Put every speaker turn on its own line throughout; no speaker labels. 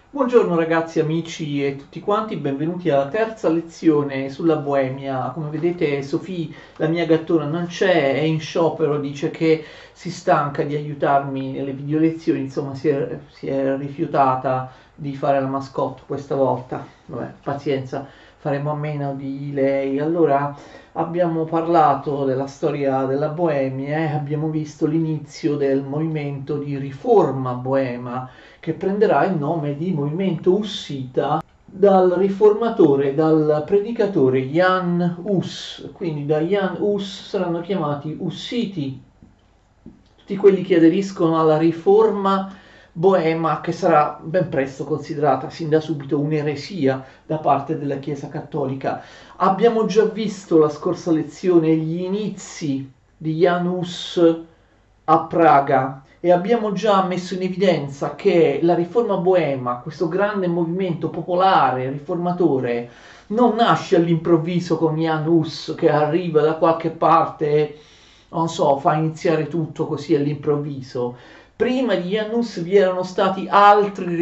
Buongiorno ragazzi, amici e tutti quanti, benvenuti alla terza lezione sulla Boemia. Come vedete Sofì, la mia gattona, non c'è, è in sciopero, dice che si stanca di aiutarmi nelle video lezioni, insomma si è rifiutata di fare la mascotte questa volta. Vabbè, pazienza, faremo a meno di lei. Allora, abbiamo parlato della storia della Boemia e abbiamo visto l'inizio del movimento di riforma boema che prenderà il nome di movimento ussita dal riformatore, dal predicatore Jan Hus. Quindi da Jan Hus saranno chiamati ussiti tutti quelli che aderiscono alla riforma boema, che sarà ben presto considerata sin da subito un'eresia da parte della Chiesa Cattolica. Abbiamo già visto la scorsa lezione gli inizi di Jan Hus a Praga e abbiamo già messo in evidenza che la riforma boema, questo grande movimento popolare riformatore, non nasce all'improvviso con Jan Hus che arriva da qualche parte e, non so, fa iniziare tutto così all'improvviso. Prima di Jan Hus vi erano stati altri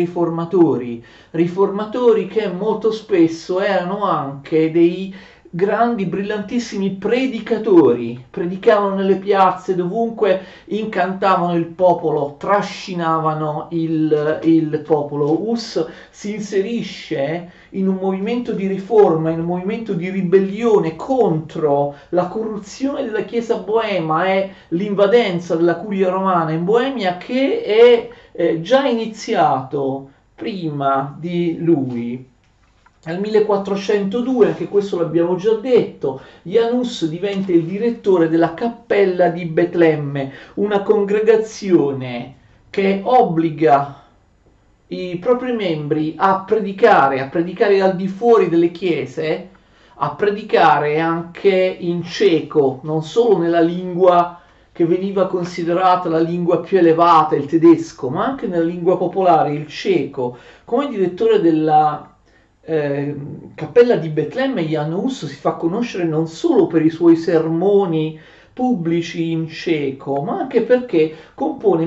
riformatori che molto spesso erano anche dei grandi, brillantissimi predicatori, predicavano nelle piazze, dovunque, incantavano il popolo, trascinavano il popolo. Hus si inserisce in un movimento di riforma, in un movimento di ribellione contro la corruzione della Chiesa boema e l'invadenza della curia romana in Boemia che è già iniziato prima di lui. Nel 1402, anche questo l'abbiamo già detto, Jan Hus diventa il direttore della Cappella di Betlemme, una congregazione che obbliga i propri membri a predicare al di fuori delle chiese, a predicare anche in ceco, non solo nella lingua che veniva considerata la lingua più elevata, il tedesco, ma anche nella lingua popolare, il ceco. Come direttore della Cappella di Betlemme, Jan Hus si fa conoscere non solo per i suoi sermoni pubblici in ceco, ma anche perché compone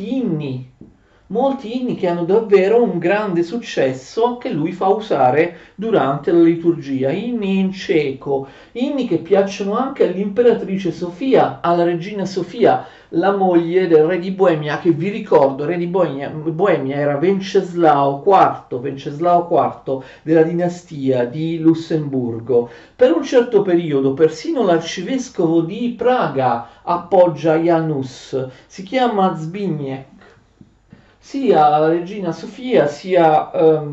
molti inni che hanno davvero un grande successo che lui fa usare durante la liturgia, inni in ceco, inni che piacciono anche all'imperatrice Sofia, alla regina Sofia, la moglie del re di Boemia, che vi ricordo, il re di Boemia era Venceslao IV della dinastia di Lussemburgo. Per un certo periodo persino l'arcivescovo di Praga appoggia Jan Hus, si chiama Zbigniew. Sia la regina Sofia sia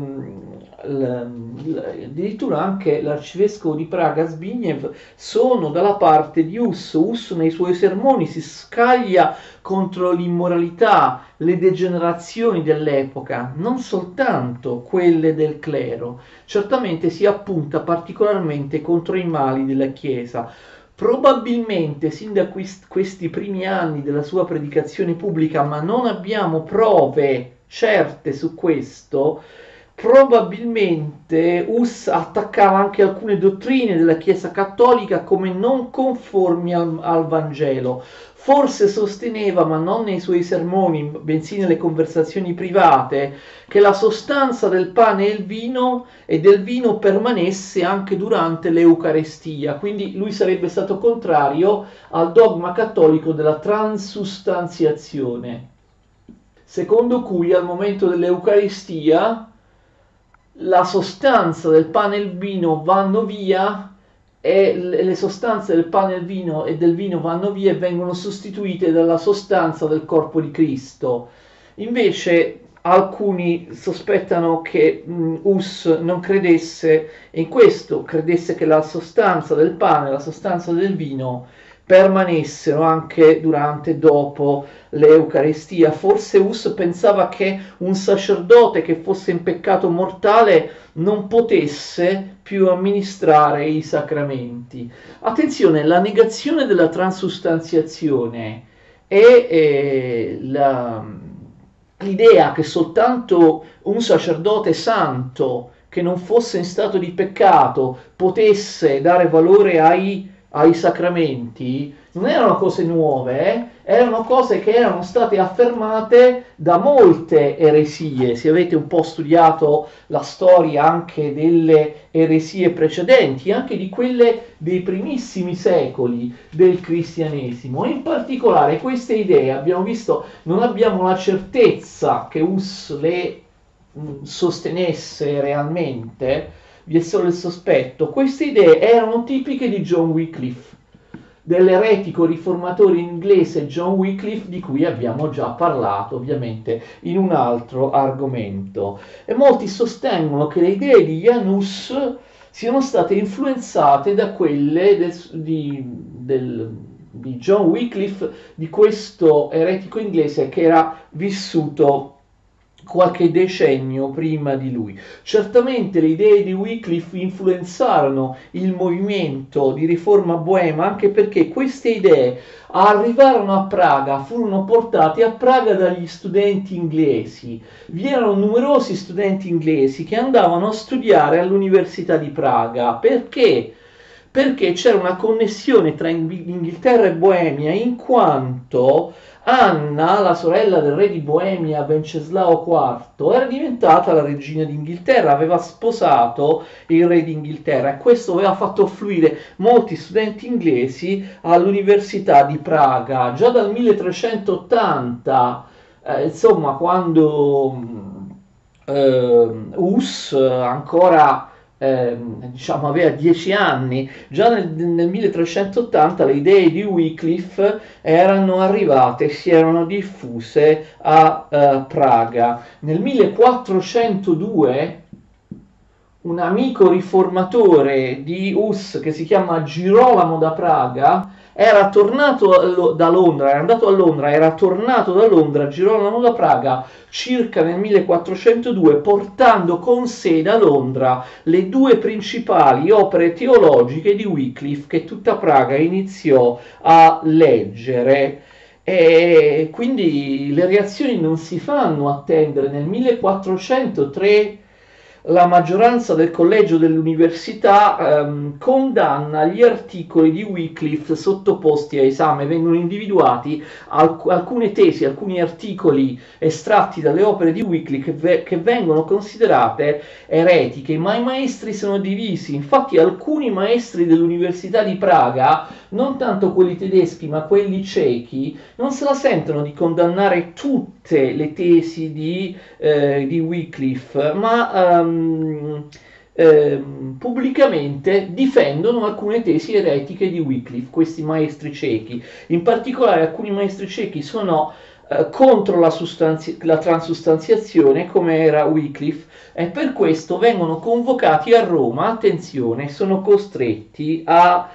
addirittura anche l'arcivescovo di Praga Zbigniew sono dalla parte di Hus. Hus nei suoi sermoni si scaglia contro l'immoralità, le degenerazioni dell'epoca, non soltanto quelle del clero, certamente si appunta particolarmente contro i mali della Chiesa. Probabilmente sin da questi primi anni della sua predicazione pubblica, ma non abbiamo prove certe su questo, probabilmente Hus attaccava anche alcune dottrine della Chiesa cattolica come non conformi al Vangelo. Forse sosteneva, ma non nei suoi sermoni, bensì nelle conversazioni private, che la sostanza del pane e del vino permanesse anche durante l'Eucarestia. Quindi lui sarebbe stato contrario al dogma cattolico della transustanziazione, secondo cui al momento dell'Eucaristia la sostanza del pane e il vino vanno via e le sostanze del pane e del vino vanno via e vengono sostituite dalla sostanza del corpo di Cristo. Invece alcuni sospettano che Hus non credesse in questo, credesse che la sostanza del pane e la sostanza del vino permanessero anche durante e dopo l'Eucaristia. Forse Hus pensava che un sacerdote che fosse in peccato mortale non potesse più amministrare i sacramenti. Attenzione, la negazione della transustanziazione e l'idea che soltanto un sacerdote santo che non fosse in stato di peccato potesse dare valore ai sacramenti non erano cose nuove, erano cose che erano state affermate da molte eresie. Se avete un po' studiato la storia anche delle eresie precedenti, anche di quelle dei primissimi secoli del cristianesimo, in particolare queste idee, abbiamo visto, non abbiamo la certezza che Hus le sostenesse realmente, vi è solo il sospetto. Queste idee erano tipiche di John Wycliffe, dell'eretico riformatore inglese John Wycliffe, di cui abbiamo già parlato ovviamente in un altro argomento. E molti sostengono che le idee di Jan Hus siano state influenzate da quelle di John Wycliffe, di questo eretico inglese che era vissuto qualche decennio prima di lui. Certamente le idee di Wycliffe influenzarono il movimento di riforma boema, anche perché queste idee arrivarono a Praga, furono portate a Praga dagli studenti inglesi. Vi erano numerosi studenti inglesi che andavano a studiare all'Università di Praga. Perché? Perché c'era una connessione tra Inghilterra e Boemia, in quanto Anna, la sorella del re di Boemia Venceslao IV, era diventata la regina d'Inghilterra, aveva sposato il re d'Inghilterra e questo aveva fatto affluire molti studenti inglesi all'Università di Praga. Già dal 1380, insomma, quando Hus ancora diciamo aveva 10 anni, già nel 1380 le idee di Wycliffe erano arrivate, si erano diffuse a Praga. Nel 1402 un amico riformatore di Hus che si chiama Girolamo da Praga era tornato da Londra, era andato a Londra, era tornato da Londra, Girolamo da Praga, circa nel 1402, portando con sé da Londra le due principali opere teologiche di Wycliffe che tutta Praga iniziò a leggere. E quindi le reazioni non si fanno attendere. Nel 1403 la maggioranza del collegio dell'università condanna gli articoli di Wycliffe sottoposti a esame. Vengono individuati alcune tesi, alcuni articoli estratti dalle opere di Wycliffe che vengono considerate eretiche, ma i maestri sono divisi. Infatti alcuni maestri dell'Università di Praga, non tanto quelli tedeschi ma quelli cechi, non se la sentono di condannare tutte le tesi di Wycliffe, ma pubblicamente difendono alcune tesi eretiche di Wycliffe, questi maestri cechi. In particolare alcuni maestri cechi sono contro la transustanziazione, come era Wycliffe, e per questo vengono convocati a Roma. Attenzione, sono costretti a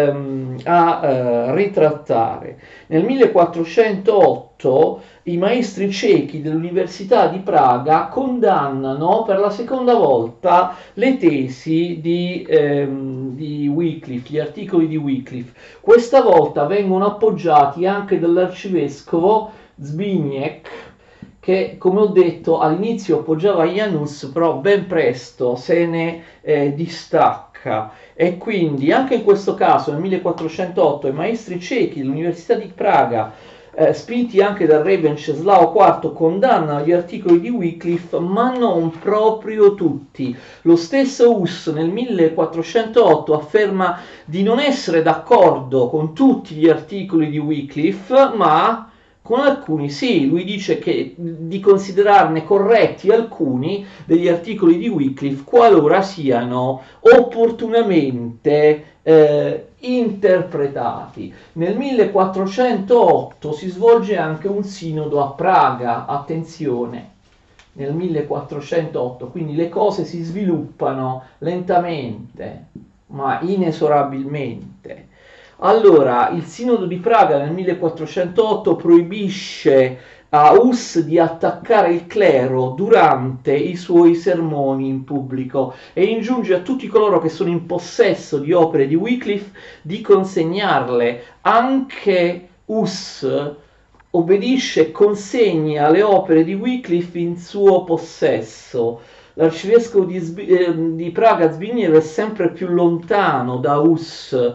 ritrattare. Nel 1408 i maestri cechi dell'Università di Praga condannano per la seconda volta le tesi di Wycliffe, gli articoli di Wycliffe. Questa volta vengono appoggiati anche dall'arcivescovo Zbigniew, che, come ho detto, all'inizio appoggiava Jan Hus, però ben presto se ne distacca. E quindi anche in questo caso nel 1408 i maestri cechi dell'Università di Praga, spinti anche dal re Venceslao IV, condannano gli articoli di Wycliffe, ma non proprio tutti. Lo stesso Hus nel 1408 afferma di non essere d'accordo con tutti gli articoli di Wycliffe, ma con alcuni sì. Lui dice di considerarne corretti alcuni degli articoli di Wycliffe qualora siano opportunamente interpretati. Nel 1408 si svolge anche un sinodo a Praga, attenzione, nel 1408, quindi le cose si sviluppano lentamente ma inesorabilmente. Allora, il Sinodo di Praga nel 1408 proibisce a Hus di attaccare il clero durante i suoi sermoni in pubblico e ingiunge a tutti coloro che sono in possesso di opere di Wycliffe di consegnarle. Anche Hus obbedisce e consegna le opere di Wycliffe in suo possesso. L'arcivescovo di Praga Zbigniew è sempre più lontano da Hus.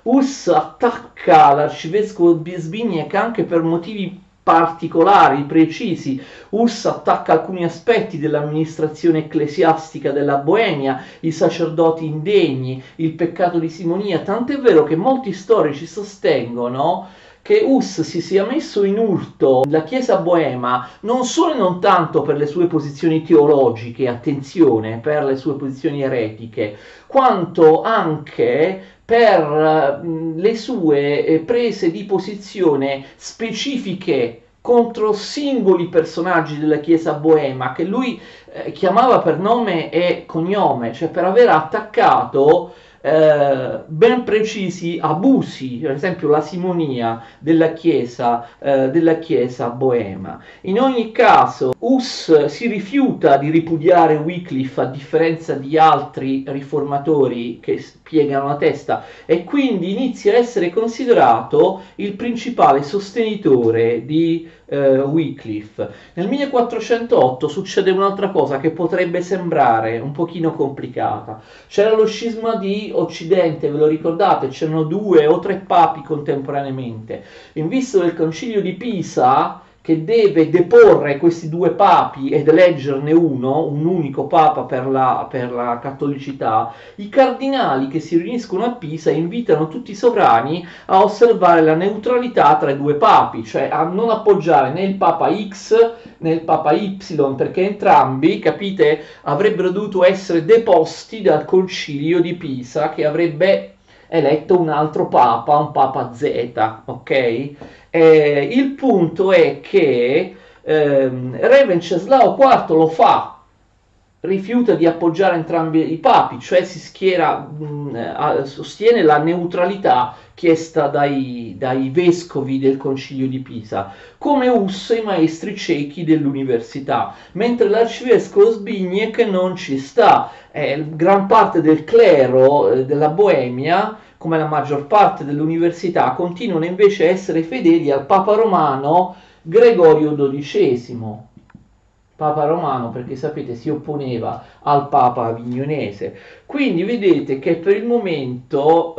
Hus attacca l'arcivescovo Zbigniew anche per motivi particolari, precisi. Hus attacca alcuni aspetti dell'amministrazione ecclesiastica della Boemia, i sacerdoti indegni, il peccato di simonia, tant'è vero che molti storici sostengono che Hus si sia messo in urto la Chiesa boema non solo e non tanto per le sue posizioni teologiche, attenzione, per le sue posizioni eretiche, quanto anche per le sue prese di posizione specifiche contro singoli personaggi della Chiesa boema che lui chiamava per nome e cognome, cioè per aver attaccato ben precisi abusi, per esempio la simonia della chiesa boema. In ogni caso Hus si rifiuta di ripudiare Wycliffe, a differenza di altri riformatori che piegano la testa, e quindi inizia a essere considerato il principale sostenitore di Wycliffe. Nel 1408 succede un'altra cosa che potrebbe sembrare un pochino complicata. C'era lo scisma di Occidente, ve lo ricordate? C'erano 2 o 3 papi contemporaneamente. In vista del concilio di Pisa, che deve deporre questi 2 papi ed eleggerne uno, un unico papa per la cattolicità, i cardinali che si riuniscono a Pisa invitano tutti i sovrani a osservare la neutralità tra i 2 papi, cioè a non appoggiare né il papa X né il papa Y, perché entrambi, capite, avrebbero dovuto essere deposti dal concilio di Pisa, che avrebbe eletto un altro papa, un papa Z, ok? Il punto è che Re Venceslao IV lo fa, rifiuta di appoggiare entrambi i papi, cioè si schiera, sostiene la neutralità chiesta dai vescovi del concilio di Pisa, come Hus e i maestri cechi dell'università, mentre l'arcivescovo Zbigniew non ci sta. Gran parte del clero della Boemia, come la maggior parte dell'università, continuano invece a essere fedeli al Papa Romano Gregorio XII. Papa Romano, perché sapete si opponeva al Papa avignonese. Quindi vedete che per il momento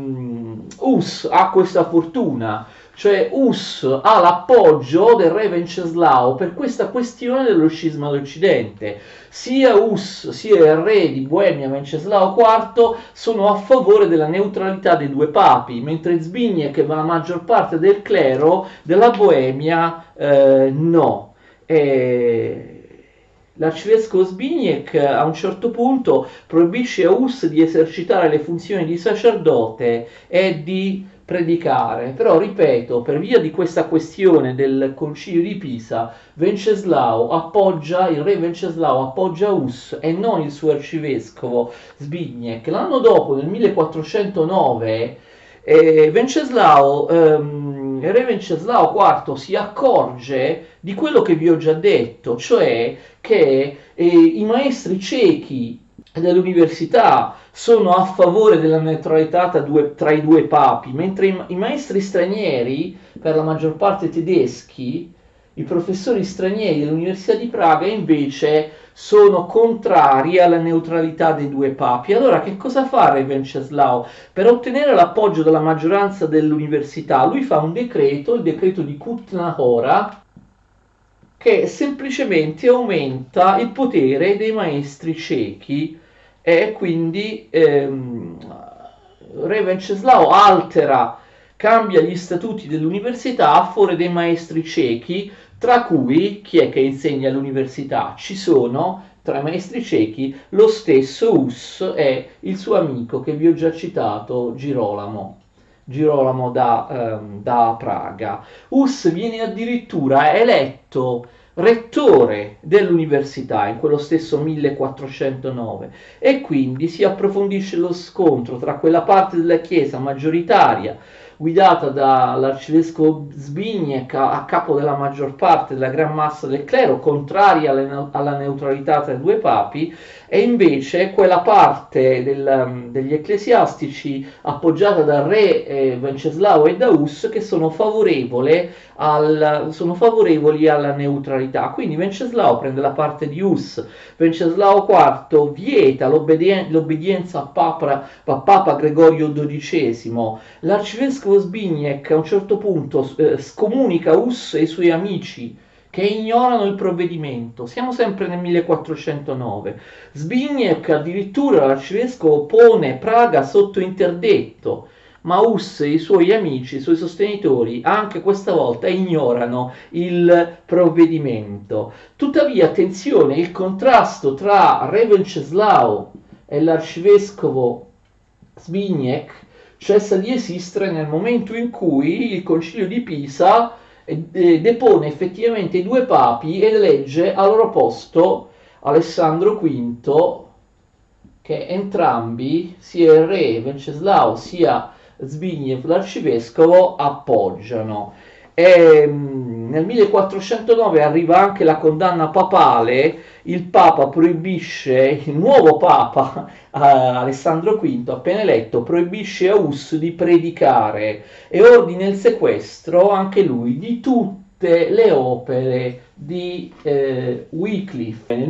Hus ha questa fortuna, cioè Hus ha l'appoggio del re Venceslao per questa questione dello scisma d'Occidente. Sia Hus sia il re di Boemia Venceslao IV sono a favore della neutralità dei 2 papi, mentre Zbigniew e la maggior parte del clero della Boemia no. L'arcivescovo Zbigniew a un certo punto proibisce a Hus di esercitare le funzioni di sacerdote e di predicare, però ripeto, per via di questa questione del concilio di Pisa, il re Venceslao appoggia Hus e non il suo arcivescovo Zbigniew. L'anno dopo, nel 1409, re Venceslao IV si accorge di quello che vi ho già detto, cioè che i maestri cechi dell'università sono a favore della neutralità tra i 2 papi, mentre i maestri stranieri, per la maggior parte tedeschi, i professori stranieri dell'Università di Praga invece sono contrari alla neutralità dei 2 papi. Allora che cosa fa Re Venceslao? Per ottenere l'appoggio della maggioranza dell'università, lui fa un decreto, il decreto di Kutna Hora, che semplicemente aumenta il potere dei maestri cechi, e quindi Re Venceslao cambia gli statuti dell'università a favore dei maestri cechi, tra cui chi è che insegna all'università? Ci sono tra i maestri cechi lo stesso Hus e il suo amico che vi ho già citato, Girolamo da Praga. Hus viene addirittura eletto rettore dell'università in quello stesso 1409, e quindi si approfondisce lo scontro tra quella parte della Chiesa maggioritaria guidata dall'arcivescovo Zbigniew a capo della maggior parte della gran massa del clero, contraria alla neutralità tra i due papi, e invece quella parte degli ecclesiastici appoggiata dal re Venceslao e da Hus che sono favorevoli alla neutralità. Quindi Venceslao prende la parte di Hus, Venceslao IV vieta l'obbedienza a Papa Gregorio XII, l'arcivescovo Zbigniew a un certo punto scomunica Hus e i suoi amici che ignorano il provvedimento. Siamo sempre nel 1409. Zbigniew addirittura l'arcivescovo pone Praga sotto interdetto, ma Hus e i suoi amici, i suoi sostenitori, anche questa volta ignorano il provvedimento. Tuttavia, attenzione, il contrasto tra Re Venceslao e l'arcivescovo Zbigniew cessa di esistere nel momento in cui il Concilio di Pisa depone effettivamente i due papi ed elegge al loro posto Alessandro V, che entrambi, sia il re Venceslao sia Zbigniew l'arcivescovo, appoggiano. Nel 1409 arriva anche la condanna papale, il Papa proibisce, il nuovo Papa Alessandro V, appena eletto, proibisce a Hus di predicare e ordina il sequestro, anche lui, di tutte le opere di Wycliffe. Nel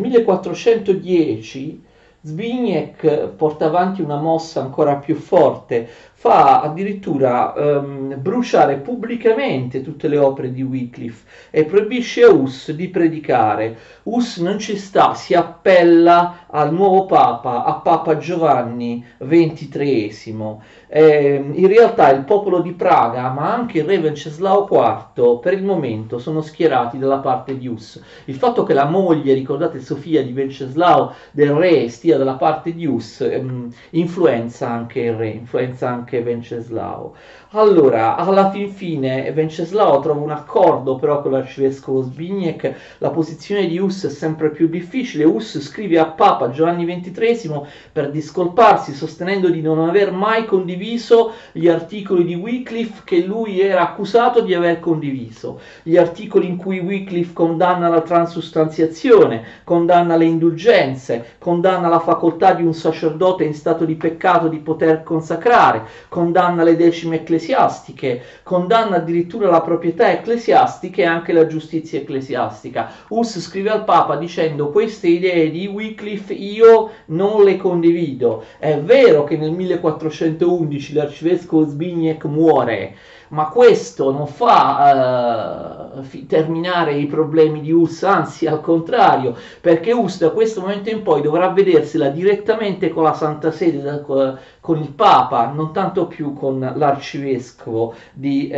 1410 Zbigniew porta avanti una mossa ancora più forte, fa addirittura bruciare pubblicamente tutte le opere di Wycliffe e proibisce a Hus di predicare. Hus non ci sta, si appella al nuovo Papa, a Papa Giovanni XXIII. In realtà il popolo di Praga, ma anche il re Venceslao IV, per il momento sono schierati dalla parte di Hus. Il fatto che la moglie, ricordate Sofia di Venceslao, del re, stia dalla parte di Hus, influenza anche il re, influenza anche Venceslao. Allora, alla fin fine Venceslao trova un accordo però con l'arcivescovo Zbigniew, la posizione di Hus è sempre più difficile. Hus scrive a Papa Giovanni XXIII per discolparsi, sostenendo di non aver mai condiviso gli articoli di Wycliffe che lui era accusato di aver condiviso, gli articoli in cui Wycliffe condanna la transustanziazione, condanna le indulgenze, condanna la facoltà di un sacerdote in stato di peccato di poter consacrare, condanna le decime ecclesiastiche, condanna addirittura la proprietà ecclesiastica e anche la giustizia ecclesiastica. Hus scrive al Papa dicendo: queste idee di Wycliffe io non le condivido. È vero che nel 1411 l'arcivescovo Zbigniew muore, ma questo non fa terminare i problemi di Hus, anzi al contrario, perché Hus da questo momento in poi dovrà vedersela direttamente con la Santa Sede, con il Papa, non tanto più con l'arcivescovo di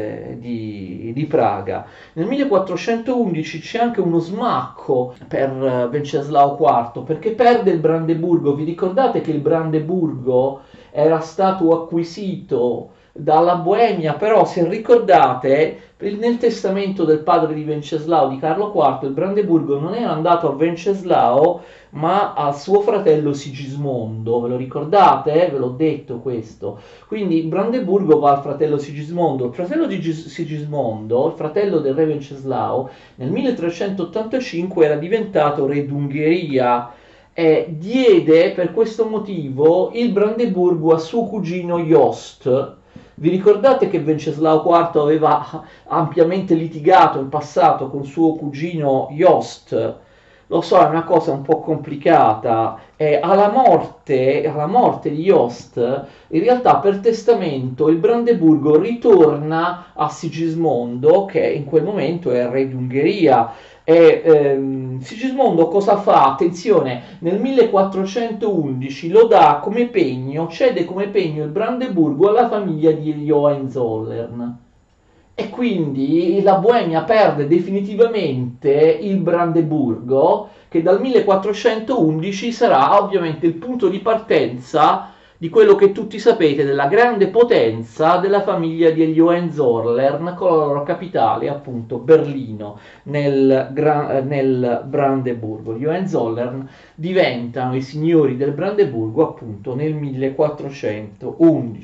Praga. Nel 1411 c'è anche uno smacco per Venceslao IV, perché perde il Brandeburgo. Vi ricordate che il Brandeburgo era stato acquisito dalla Boemia, però se ricordate nel testamento del padre di Venceslao, di Carlo IV, il Brandeburgo non era andato a Venceslao ma al suo fratello Sigismondo. Ve lo ricordate? Ve l'ho detto questo. Quindi il Brandeburgo va al fratello Sigismondo. Il fratello di Sigismondo, il fratello del re Venceslao, nel 1385 era diventato re d'Ungheria e diede per questo motivo il Brandeburgo a suo cugino Jost. Vi ricordate che Venceslao IV aveva ampiamente litigato in passato con suo cugino Jost? Lo so, è una cosa un po' complicata. Alla morte di Jost, in realtà per testamento il Brandeburgo ritorna a Sigismondo, che in quel momento è re d'Ungheria. Sigismondo cosa fa? Attenzione, nel 1411 lo dà come pegno, cede come pegno il Brandeburgo alla famiglia di Hohenzollern. E quindi la Boemia perde definitivamente il Brandeburgo, che dal 1411 sarà ovviamente il punto di partenza di quello che tutti sapete della grande potenza della famiglia degli Hohenzollern, con la loro capitale appunto Berlino nel Brandeburgo. Gli Hohenzollern diventano i signori del Brandeburgo appunto nel 1411.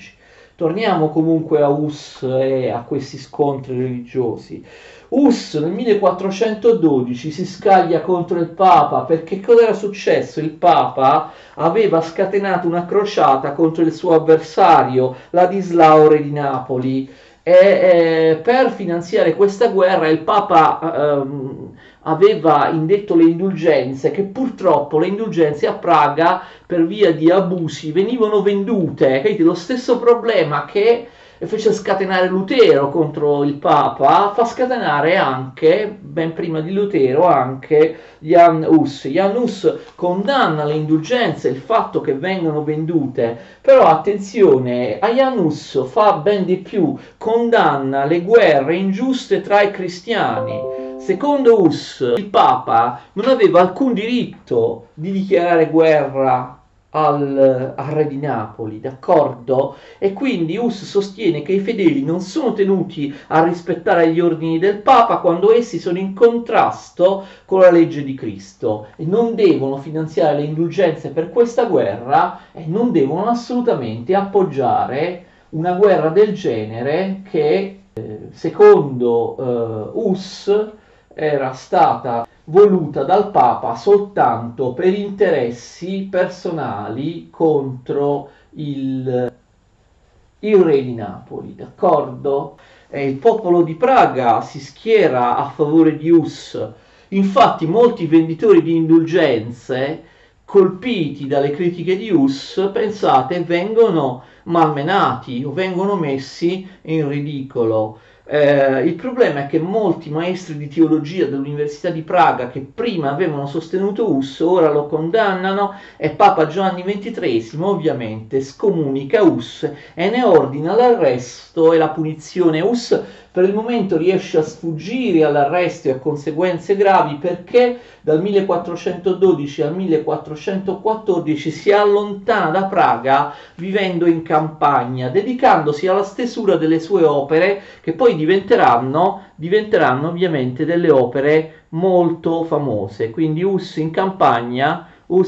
Torniamo comunque a Hus e a questi scontri religiosi. Hus nel 1412 si scaglia contro il Papa perché cosa era successo? Il Papa aveva scatenato una crociata contro il suo avversario, Ladislao Re di Napoli, e per finanziare questa guerra il Papa aveva indetto le indulgenze, che purtroppo le indulgenze a Praga per via di abusi venivano vendute, capite? Lo stesso problema che fece scatenare Lutero contro il Papa fa scatenare anche, ben prima di Lutero, anche Jan Hus. Jan Hus condanna le indulgenze, il fatto che vengano vendute, però attenzione, a Jan Hus fa ben di più, condanna le guerre ingiuste tra i cristiani. Secondo Hus, il Papa non aveva alcun diritto di dichiarare guerra al re di Napoli, d'accordo? E quindi Hus sostiene che i fedeli non sono tenuti a rispettare gli ordini del Papa quando essi sono in contrasto con la legge di Cristo e non devono finanziare le indulgenze per questa guerra e non devono assolutamente appoggiare una guerra del genere che secondo Hus era stata voluta dal Papa soltanto per interessi personali contro il re di Napoli, d'accordo? Il popolo di Praga si schiera a favore di Hus, infatti molti venditori di indulgenze, colpiti dalle critiche di Hus, pensate, vengono malmenati o vengono messi in ridicolo. Il problema è che molti maestri di teologia dell'Università di Praga che prima avevano sostenuto Hus ora lo condannano e Papa Giovanni XXIII ovviamente scomunica Hus e ne ordina l'arresto e la punizione. Hus per il momento riesce a sfuggire all'arresto e a conseguenze gravi perché dal 1412 al 1414 si allontana da Praga vivendo in campagna, dedicandosi alla stesura delle sue opere che poi diventeranno ovviamente delle opere molto famose. Quindi Hus in campagna,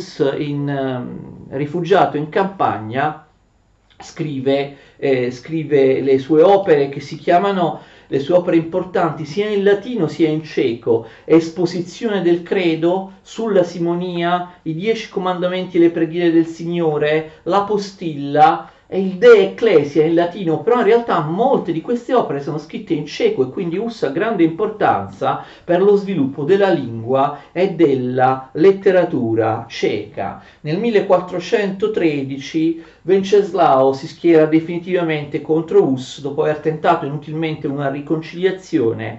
rifugiato in campagna, scrive le sue opere che si chiamano le sue opere importanti sia in latino sia in ceco: Esposizione del credo, Sulla simonia, i 10 comandamenti e le preghiere del Signore, la postilla e il De Ecclesia in latino, però in realtà molte di queste opere sono scritte in ceco e quindi Hus ha grande importanza per lo sviluppo della lingua e della letteratura ceca. Nel 1413 Venceslao si schiera definitivamente contro Hus dopo aver tentato inutilmente una riconciliazione.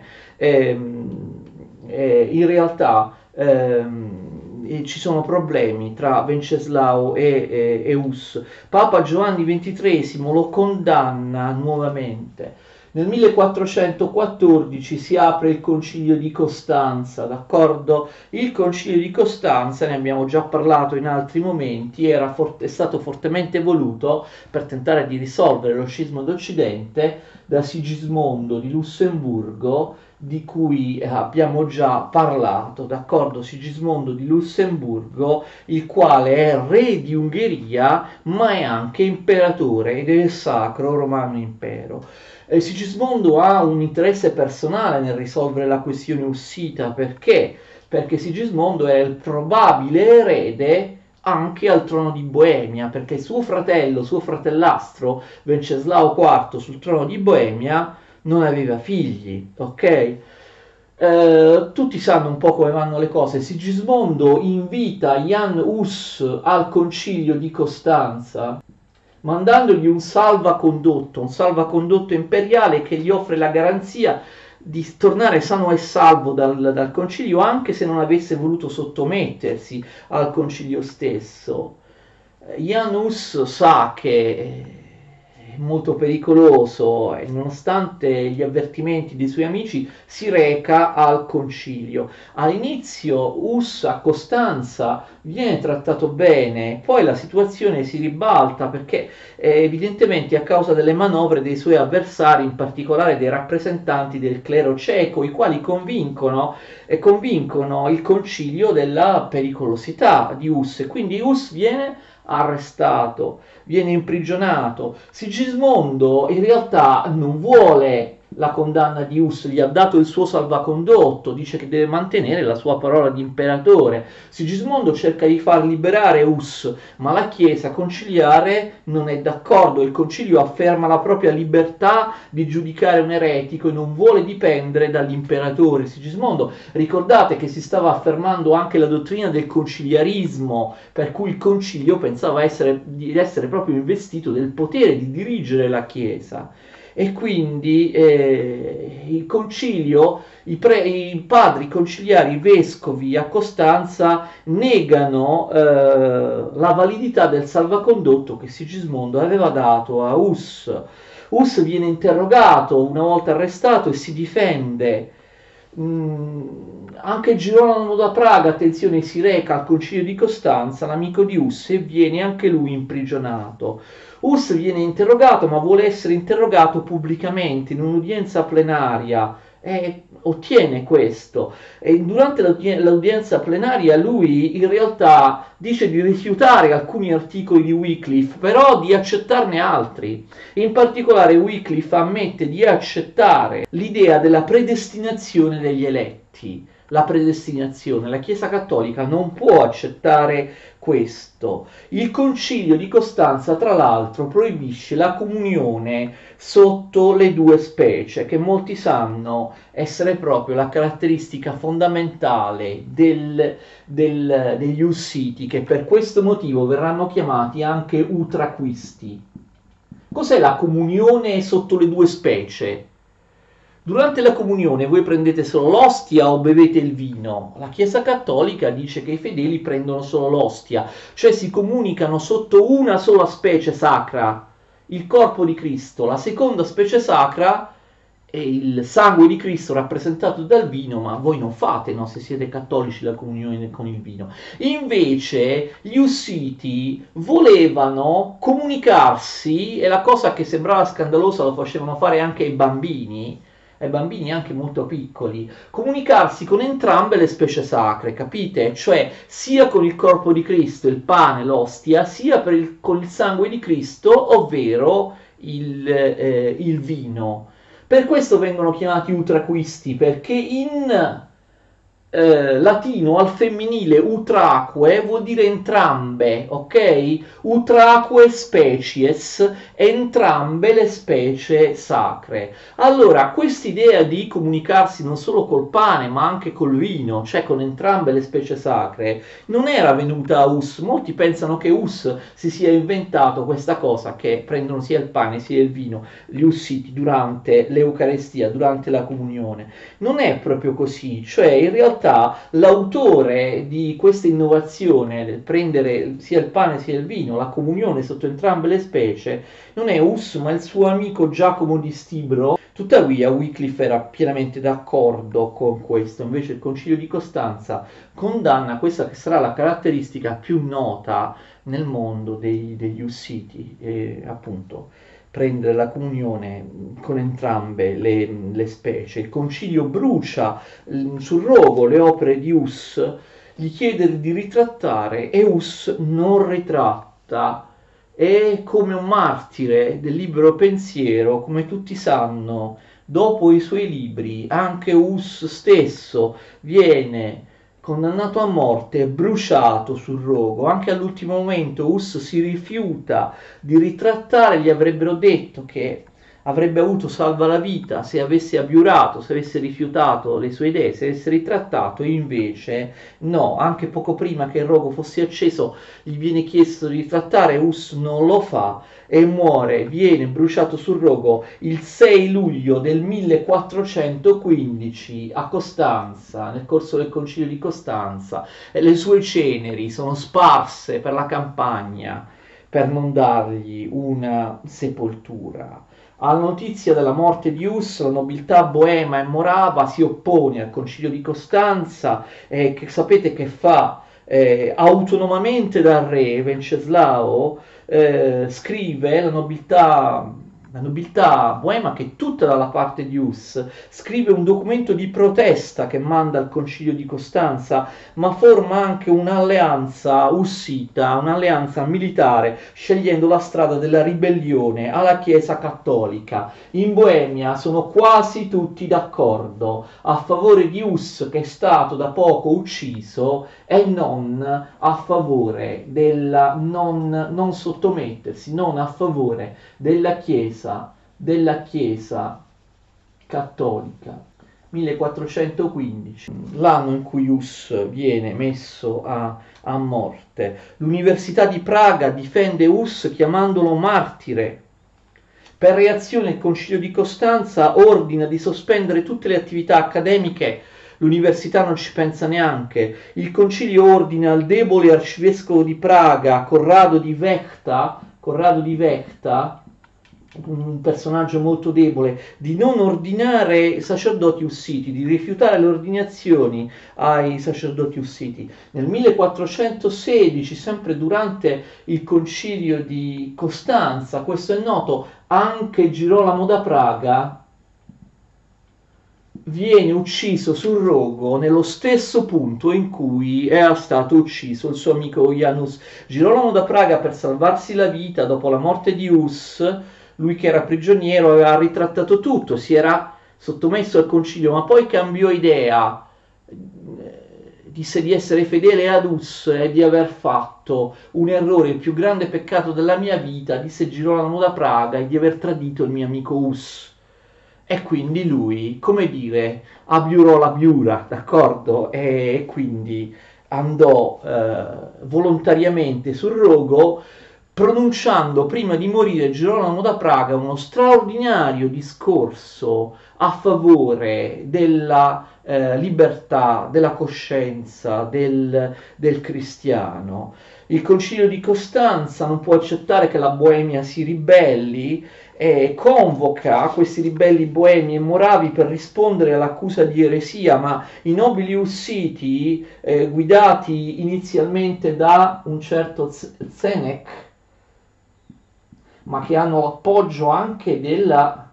In realtà ci sono problemi tra Venceslao e Hus. Papa Giovanni XXIII lo condanna nuovamente. Nel 1414 si apre il concilio di Costanza, d'accordo? Il concilio di Costanza, ne abbiamo già parlato in altri momenti, è stato fortemente voluto per tentare di risolvere lo scisma d'Occidente da Sigismondo di Lussemburgo, di cui abbiamo già parlato, d'accordo? Sigismondo di Lussemburgo, il quale è re di Ungheria, ma è anche imperatore del Sacro Romano Impero. Sigismondo ha un interesse personale nel risolvere la questione ussita, perché? Perché Sigismondo è il probabile erede anche al trono di Boemia, perché suo fratellastro, Venceslao IV, sul trono di Boemia non aveva figli, ok? Tutti sanno un po' come vanno le cose. Sigismondo invita Jan Hus al concilio di Costanza, mandandogli un salvacondotto imperiale che gli offre la garanzia di tornare sano e salvo dal concilio, anche se non avesse voluto sottomettersi al concilio stesso. Jan Hus sa che è molto pericoloso e nonostante gli avvertimenti dei suoi amici si reca al concilio. All'inizio Hus a Costanza viene trattato bene, poi la situazione si ribalta perché evidentemente a causa delle manovre dei suoi avversari, in particolare dei rappresentanti del clero ceco, i quali convincono il concilio della pericolosità di Hus, e quindi Hus viene arrestato, viene imprigionato. Sigismondo in realtà non vuole la condanna di Hus, gli ha dato il suo salvacondotto, dice che deve mantenere la sua parola di imperatore. Sigismondo cerca di far liberare Hus, ma la Chiesa conciliare non è d'accordo. Il concilio afferma la propria libertà di giudicare un eretico e non vuole dipendere dall'imperatore. Sigismondo, ricordate che si stava affermando anche la dottrina del conciliarismo, per cui il concilio pensava di essere proprio investito del potere di dirigere la Chiesa. E quindi il concilio, i padri conciliari, i vescovi a Costanza negano la validità del salvacondotto che Sigismondo aveva dato a Hus. Hus viene interrogato una volta arrestato e si difende. Anche Girolamo da Praga, attenzione, si reca al concilio di Costanza, l'amico di Hus, e viene anche lui imprigionato. Hus viene interrogato, ma vuole essere interrogato pubblicamente in un'udienza plenaria e ottiene questo. E durante l'udienza plenaria lui in realtà dice di rifiutare alcuni articoli di Wycliffe, però di accettarne altri. In particolare Wycliffe ammette di accettare l'idea della predestinazione degli eletti. La predestinazione, la Chiesa Cattolica non può accettare questo. Il Concilio di Costanza, tra l'altro, proibisce la comunione sotto le due specie, che molti sanno essere proprio la caratteristica fondamentale degli Ussiti, che per questo motivo verranno chiamati anche Utraquisti. Cos'è la comunione sotto le due specie? Durante la comunione voi prendete solo l'ostia o bevete il vino? La Chiesa Cattolica dice che i fedeli prendono solo l'ostia, cioè si comunicano sotto una sola specie sacra, il corpo di Cristo. La seconda specie sacra è il sangue di Cristo rappresentato dal vino, ma voi non fate, no, se siete cattolici, la comunione con il vino. Invece gli Ussiti volevano comunicarsi, e la cosa che sembrava scandalosa lo facevano fare anche ai bambini anche molto piccoli, comunicarsi con entrambe le specie sacre, capite? Cioè sia con il corpo di Cristo, il pane, l'ostia, sia con il sangue di Cristo, ovvero il vino. Per questo vengono chiamati utraquisti, perché in latino al femminile utraque vuol dire entrambe, ok? Utraque species, entrambe le specie sacre. Allora, quest'idea di comunicarsi non solo col pane, ma anche col vino, cioè con entrambe le specie sacre, non era venuta a Hus. Molti pensano che Hus si sia inventato questa cosa, che prendono sia il pane sia il vino, gli Ussiti, durante l'Eucarestia, durante la comunione. Non è proprio così, cioè in realtà l'autore di questa innovazione del prendere sia il pane sia il vino, la comunione sotto entrambe le specie, non è Hus ma il suo amico Giacomo di Stibro. Tuttavia Wycliffe era pienamente d'accordo con questo. Invece il Concilio di Costanza condanna questa che sarà la caratteristica più nota nel mondo degli Ussiti, appunto prendere la comunione con entrambe le specie. Il concilio brucia sul rogo le opere di Hus, gli chiede di ritrattare e Hus non ritratta. È come un martire del libero pensiero, come tutti sanno. Dopo i suoi libri anche Hus stesso viene condannato a morte e bruciato sul rogo. Anche all'ultimo momento Hus si rifiuta di ritrattare, gli avrebbero detto che avrebbe avuto salva la vita se avesse abiurato, se avesse rifiutato le sue idee, se avesse ritrattato, e invece no, anche poco prima che il rogo fosse acceso gli viene chiesto di ritrattare, Hus non lo fa e muore, viene bruciato sul rogo il 6 luglio del 1415 a Costanza, nel corso del concilio di Costanza, e le sue ceneri sono sparse per la campagna per non dargli una sepoltura. Alla notizia della morte di Hus, la nobiltà boema e morava si oppone al concilio di Costanza, che sapete che fa? Autonomamente dal re Venceslao, scrive, la nobiltà la nobiltà boema, che è tutta dalla parte di Hus, scrive un documento di protesta che manda al Concilio di Costanza, ma forma anche un'alleanza ussita, un'alleanza militare, scegliendo la strada della ribellione alla Chiesa cattolica. In Boemia sono quasi tutti d'accordo a favore di Hus, che è stato da poco ucciso, e non a favore della non sottomettersi, non a favore della Chiesa cattolica. 1415, l'anno in cui Hus viene messo a morte. L'Università di Praga difende Hus chiamandolo martire. Per reazione il Concilio di Costanza ordina di sospendere tutte le attività accademiche. L'università non ci pensa neanche. Il concilio ordina al debole arcivescovo di Praga, Corrado di Vechta, un personaggio molto debole, di non ordinare sacerdoti ussiti, di rifiutare le ordinazioni ai sacerdoti ussiti. Nel 1416, sempre durante il concilio di Costanza, questo è noto, anche Girolamo da Praga viene ucciso sul rogo nello stesso punto in cui era stato ucciso il suo amico Janus. Girolamo da Praga, per salvarsi la vita dopo la morte di Hus, lui che era prigioniero, aveva ritrattato tutto, si era sottomesso al concilio, ma poi cambiò idea, disse di essere fedele ad Hus e di aver fatto un errore, il più grande peccato della mia vita, disse Girolamo da Praga, e di aver tradito il mio amico Hus. E quindi lui, come dire, abiurò la biura, d'accordo? E quindi andò volontariamente sul rogo, pronunciando prima di morire Girolamo da Praga uno straordinario discorso a favore della libertà, della coscienza del cristiano. Il Concilio di Costanza non può accettare che la Boemia si ribelli e convoca questi ribelli boemi e moravi per rispondere all'accusa di eresia, ma i nobili ussiti, guidati inizialmente da un certo Zenek, ma che hanno l'appoggio anche della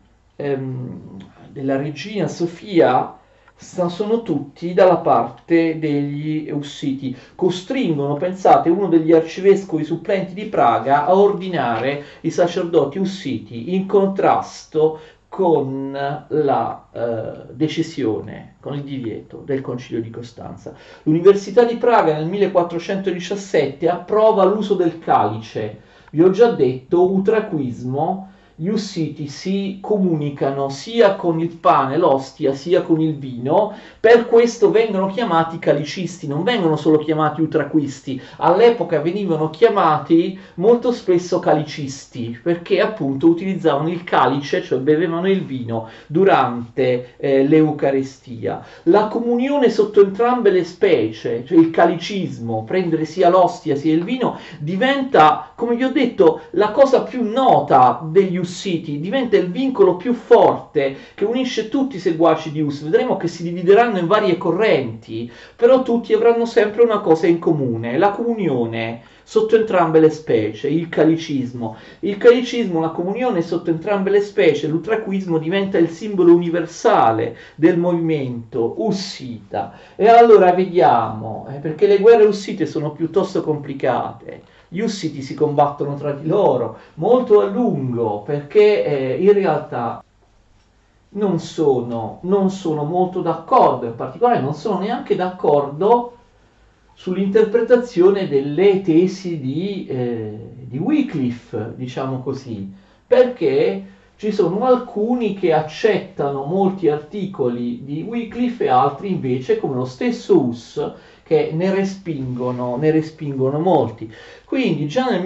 regina Sofia, sono tutti dalla parte degli ussiti. Costringono, pensate, uno degli arcivescovi supplenti di Praga a ordinare i sacerdoti ussiti in contrasto con la decisione, con il divieto del Concilio di Costanza. L'Università di Praga nel 1417 approva l'uso del calice. Vi ho già detto, utraquismo. Gli ussiti si comunicano sia con il pane, l'ostia, sia con il vino, per questo vengono chiamati calicisti, non vengono solo chiamati utraquisti, all'epoca venivano chiamati molto spesso calicisti, perché appunto utilizzavano il calice, cioè bevevano il vino durante l'Eucaristia. La comunione sotto entrambe le specie, cioè il calicismo, prendere sia l'ostia sia il vino, diventa, come vi ho detto, la cosa più nota degli ussiti, diventa il vincolo più forte che unisce tutti i seguaci di Hus. Vedremo che si divideranno in varie correnti, però tutti avranno sempre una cosa in comune: la comunione sotto entrambe le specie, il calicismo. Il calicismo, la comunione sotto entrambe le specie, l'utraquismo diventa il simbolo universale del movimento ussita. E allora vediamo, perché le guerre ussite sono piuttosto complicate. Gli ussiti si combattono tra di loro molto a lungo, perché in realtà non sono molto d'accordo, in particolare non sono neanche d'accordo sull'interpretazione delle tesi di Wycliffe, diciamo così, perché ci sono alcuni che accettano molti articoli di Wycliffe e altri invece, come lo stesso Hus, che ne respingono molti. Quindi già nel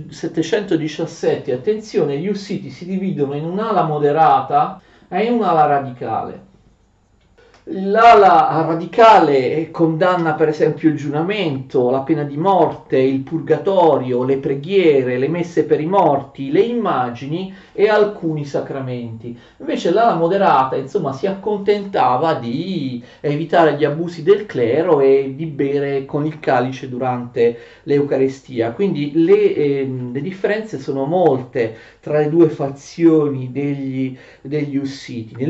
1717, attenzione, gli ussiti si dividono in un'ala moderata e in un'ala radicale. L'ala radicale condanna per esempio il giuramento, la pena di morte, il purgatorio, le preghiere, le messe per i morti, le immagini e alcuni sacramenti. Invece l'ala moderata, insomma, si accontentava di evitare gli abusi del clero e di bere con il calice durante l'Eucaristia. Quindi le differenze sono molte tra le due fazioni degli Ussiti. Nel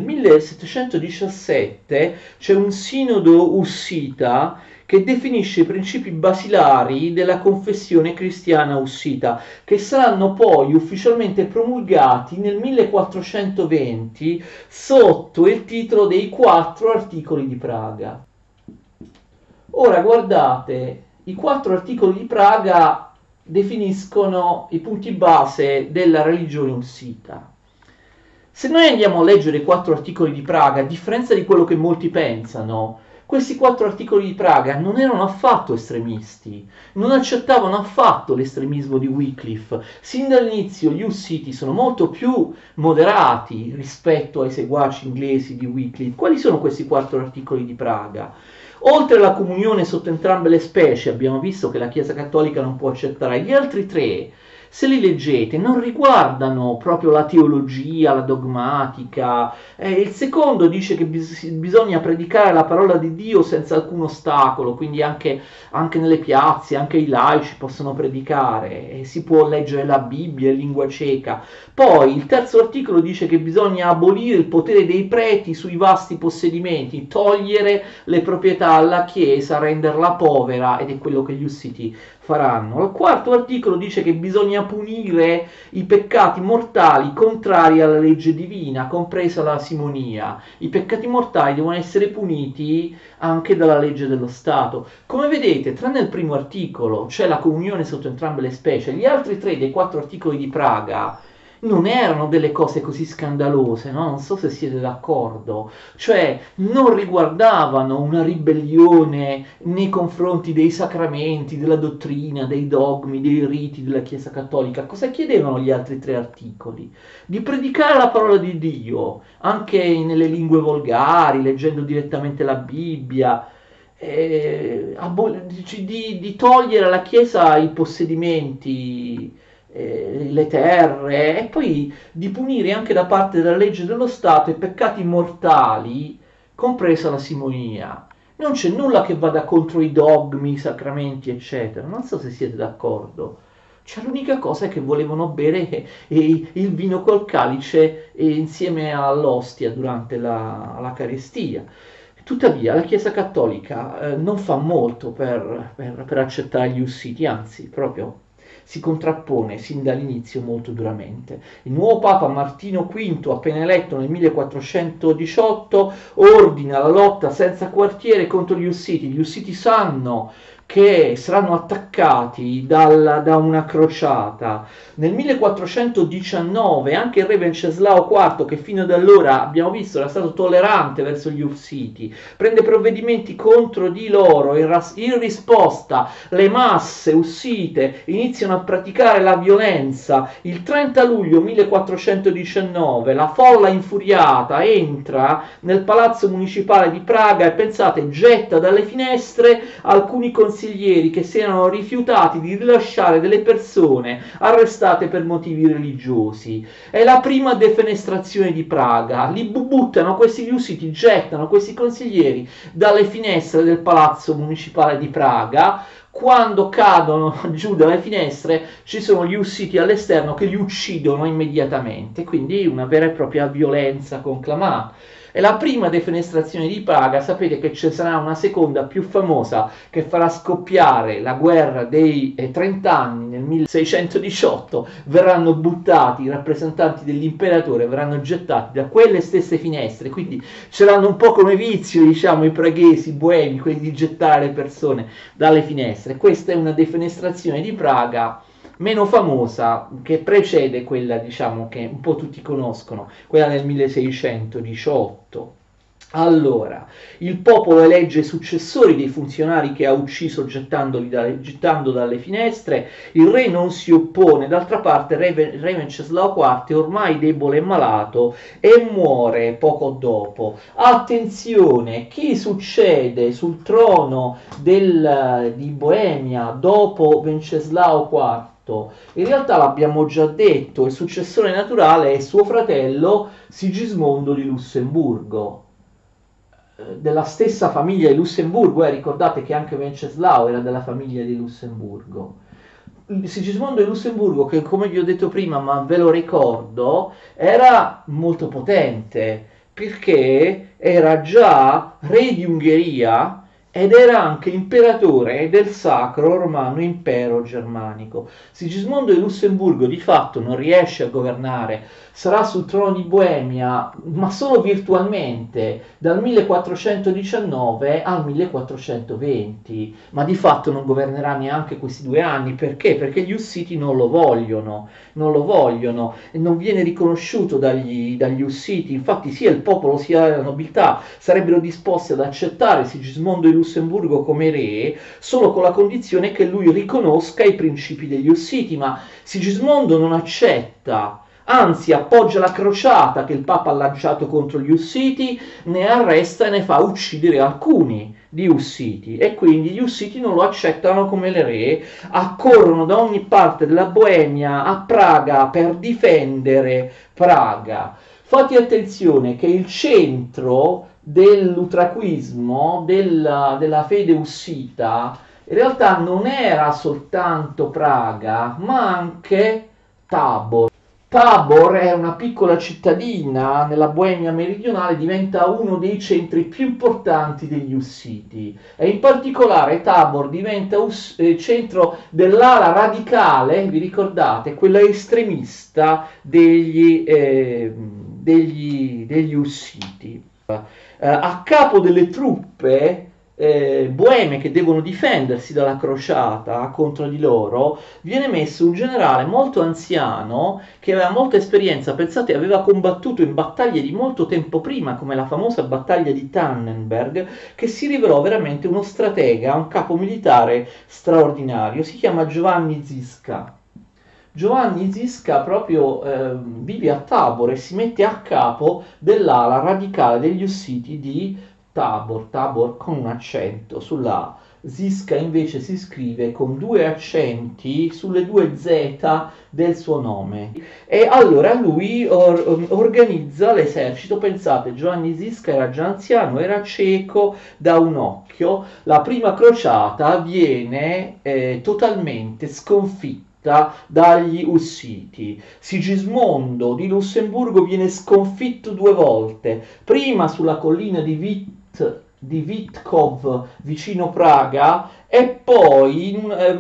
1717 c'è un sinodo ussita che definisce i principi basilari della confessione cristiana ussita, che saranno poi ufficialmente promulgati nel 1420 sotto il titolo dei Quattro Articoli di Praga. Ora guardate, i Quattro Articoli di Praga definiscono i punti base della religione ussita. Se noi andiamo a leggere i Quattro Articoli di Praga, a differenza di quello che molti pensano, questi Quattro Articoli di Praga non erano affatto estremisti, non accettavano affatto l'estremismo di Wycliffe. Sin dall'inizio gli Ussiti sono molto più moderati rispetto ai seguaci inglesi di Wycliffe. Quali sono questi Quattro Articoli di Praga? Oltre alla comunione sotto entrambe le specie, abbiamo visto che la Chiesa Cattolica non può accettare, gli altri tre, se li leggete, non riguardano proprio la teologia, la dogmatica. Il secondo dice che bisogna predicare la parola di Dio senza alcun ostacolo, quindi anche nelle piazze, anche i laici possono predicare, si può leggere la Bibbia in lingua ceca. Poi il terzo articolo dice che bisogna abolire il potere dei preti sui vasti possedimenti, togliere le proprietà alla Chiesa, renderla povera, ed è quello che gli Ussiti faranno. Il quarto articolo dice che bisogna punire i peccati mortali contrari alla legge divina, compresa la simonia. I peccati mortali devono essere puniti anche dalla legge dello Stato. Come vedete, tranne il primo articolo, cioè la comunione sotto entrambe le specie, gli altri tre dei quattro articoli di Praga non erano delle cose così scandalose, no? Non so se siete d'accordo, cioè non riguardavano una ribellione nei confronti dei sacramenti, della dottrina, dei dogmi, dei riti della Chiesa Cattolica. Cosa chiedevano gli altri tre articoli? Di predicare la parola di Dio, anche nelle lingue volgari, leggendo direttamente la Bibbia, di togliere alla Chiesa i possedimenti, le terre, e poi di punire anche da parte della legge dello Stato i peccati mortali, compresa la simonia. Non c'è nulla che vada contro i dogmi, i sacramenti, eccetera. Non so se siete d'accordo. Cioè, l'unica cosa è che volevano bere il vino col calice insieme all'ostia durante la carestia. Tuttavia la Chiesa Cattolica non fa molto per accettare gli Ussiti, anzi proprio si contrappone sin dall'inizio molto duramente. Il nuovo Papa Martino V, appena eletto nel 1418, ordina la lotta senza quartiere contro gli Ussiti. Gli Ussiti sanno che saranno attaccati da una crociata. Nel 1419 anche il re Venceslao IV, che fino ad allora abbiamo visto era stato tollerante verso gli Ussiti, prende provvedimenti contro di loro. In risposta le masse ussite iniziano a praticare la violenza. Il 30 luglio 1419 la folla infuriata entra nel palazzo municipale di Praga e, pensate, getta dalle finestre alcuni consiglieri che si erano rifiutati di rilasciare delle persone arrestate per motivi religiosi. È la prima defenestrazione di Praga. Li buttano, questi Ussiti gettano questi consiglieri dalle finestre del palazzo municipale di Praga. Quando cadono giù dalle finestre ci sono gli Ussiti all'esterno che li uccidono immediatamente, quindi una vera e propria violenza conclamata. È la prima defenestrazione di Praga. Sapete che ci sarà una seconda più famosa che farà scoppiare la guerra dei 30 anni nel 1618. Verranno buttati i rappresentanti dell'imperatore, verranno gettati da quelle stesse finestre, quindi ce l'hanno un po' come vizio, diciamo, i praghesi, i boemi, quelli di gettare le persone dalle finestre. Questa è una defenestrazione di Praga meno famosa, che precede quella, diciamo, che un po' tutti conoscono, quella del 1618. Allora, il popolo elegge i successori dei funzionari che ha ucciso gettando dalle finestre, il re non si oppone, d'altra parte re Venceslao IV è ormai debole e malato e muore poco dopo. Attenzione, chi succede sul trono di Boemia dopo Venceslao IV? In realtà l'abbiamo già detto, il successore naturale è suo fratello Sigismondo di Lussemburgo, della stessa famiglia di Lussemburgo, ricordate che anche Venceslao era della famiglia di Lussemburgo. Sigismondo di Lussemburgo, che come vi ho detto prima, ma ve lo ricordo, era molto potente perché era già re di Ungheria ed era anche imperatore del Sacro Romano Impero Germanico. Sigismondo di Lussemburgo di fatto non riesce a governare, sarà sul trono di Boemia, ma solo virtualmente, dal 1419 al 1420, ma di fatto non governerà neanche questi 2 anni. Perché? Perché gli Ussiti non lo vogliono, e non viene riconosciuto dagli Ussiti. Infatti sia il popolo sia la nobiltà sarebbero disposti ad accettare Sigismondo di Lussemburgo come re solo con la condizione che lui riconosca i principi degli Ussiti, ma Sigismondo non accetta, anzi appoggia la crociata che il Papa ha lanciato contro gli Ussiti, ne arresta e ne fa uccidere alcuni di Ussiti, e quindi gli Ussiti non lo accettano come re, accorrono da ogni parte della Boemia a Praga per difendere Praga. Fate attenzione che il centro dell'utraquismo, della fede ussita, in realtà non era soltanto Praga, ma anche Tabor. Tabor è una piccola cittadina nella Boemia meridionale, diventa uno dei centri più importanti degli Ussiti, e in particolare Tabor diventa centro dell'ala radicale, vi ricordate, quella estremista degli Ussiti. A capo delle truppe boeme che devono difendersi dalla crociata contro di loro viene messo un generale molto anziano che aveva molta esperienza. Pensate, aveva combattuto in battaglie di molto tempo prima, come la famosa battaglia di Tannenberg, che si rivelò veramente uno stratega, un capo militare straordinario. Si chiama Giovanni Zisca. Giovanni Zisca proprio vive a Tabor e si mette a capo dell'ala radicale degli Ussiti di Tabor, Tabor con un accento sulla A. Zisca invece si scrive con 2 accenti sulle 2 Z del suo nome. E allora lui organizza l'esercito. Pensate, Giovanni Zisca era già anziano, era cieco da un occhio. La prima crociata viene totalmente sconfitta dagli Ussiti. Sigismondo di Lussemburgo viene sconfitto 2 volte, prima sulla collina di Witkov vicino Praga, e poi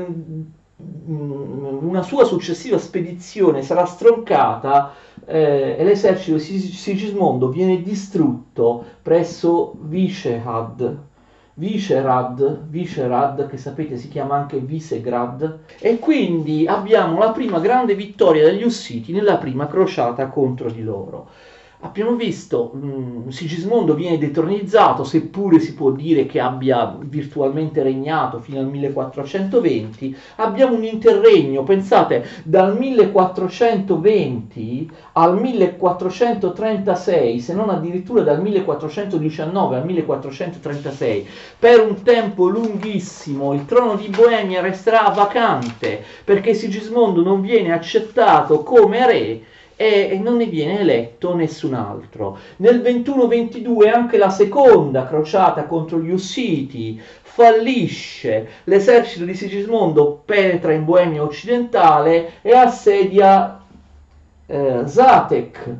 una sua successiva spedizione sarà stroncata e l'esercito di Sigismondo viene distrutto presso Vyšehrad, che sapete si chiama anche Visegrad, e quindi abbiamo la prima grande vittoria degli Ussiti nella prima crociata contro di loro. Abbiamo visto, Sigismondo viene detronizzato, seppure si può dire che abbia virtualmente regnato fino al 1420. Abbiamo un interregno, pensate, dal 1420 al 1436, se non addirittura dal 1419 al 1436, per un tempo lunghissimo il trono di Boemia resterà vacante, perché Sigismondo non viene accettato come re e non ne viene eletto nessun altro. Nel 21-22 anche la seconda crociata contro gli Ussiti fallisce, l'esercito di Sigismondo penetra in Boemia occidentale e assedia Žatec,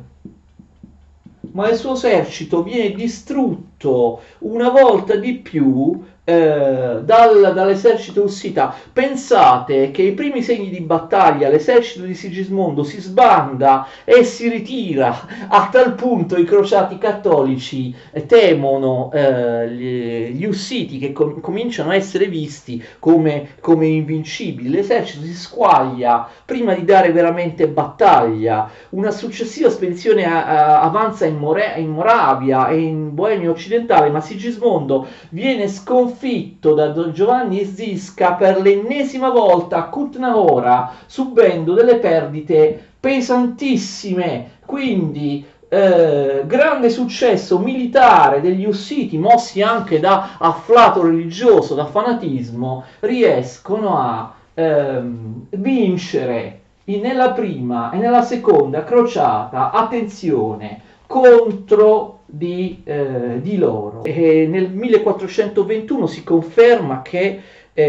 ma il suo esercito viene distrutto una volta di più dall'esercito ussita. Pensate che i primi segni di battaglia, l'esercito di Sigismondo si sbanda e si ritira, a tal punto i crociati cattolici temono gli ussiti, che cominciano a essere visti come invincibili. L'esercito si squaglia prima di dare veramente battaglia. Una successiva spedizione avanza in Moravia e in Boemia occidentale, ma Sigismondo viene sconfitto da Don Giovanni Zisca per l'ennesima volta a Kutna-Hora, subendo delle perdite pesantissime. Quindi grande successo militare degli ussiti, mossi anche da afflato religioso, da fanatismo, riescono a vincere nella prima e nella seconda crociata, attenzione, contro di loro. E nel 1421 si conferma che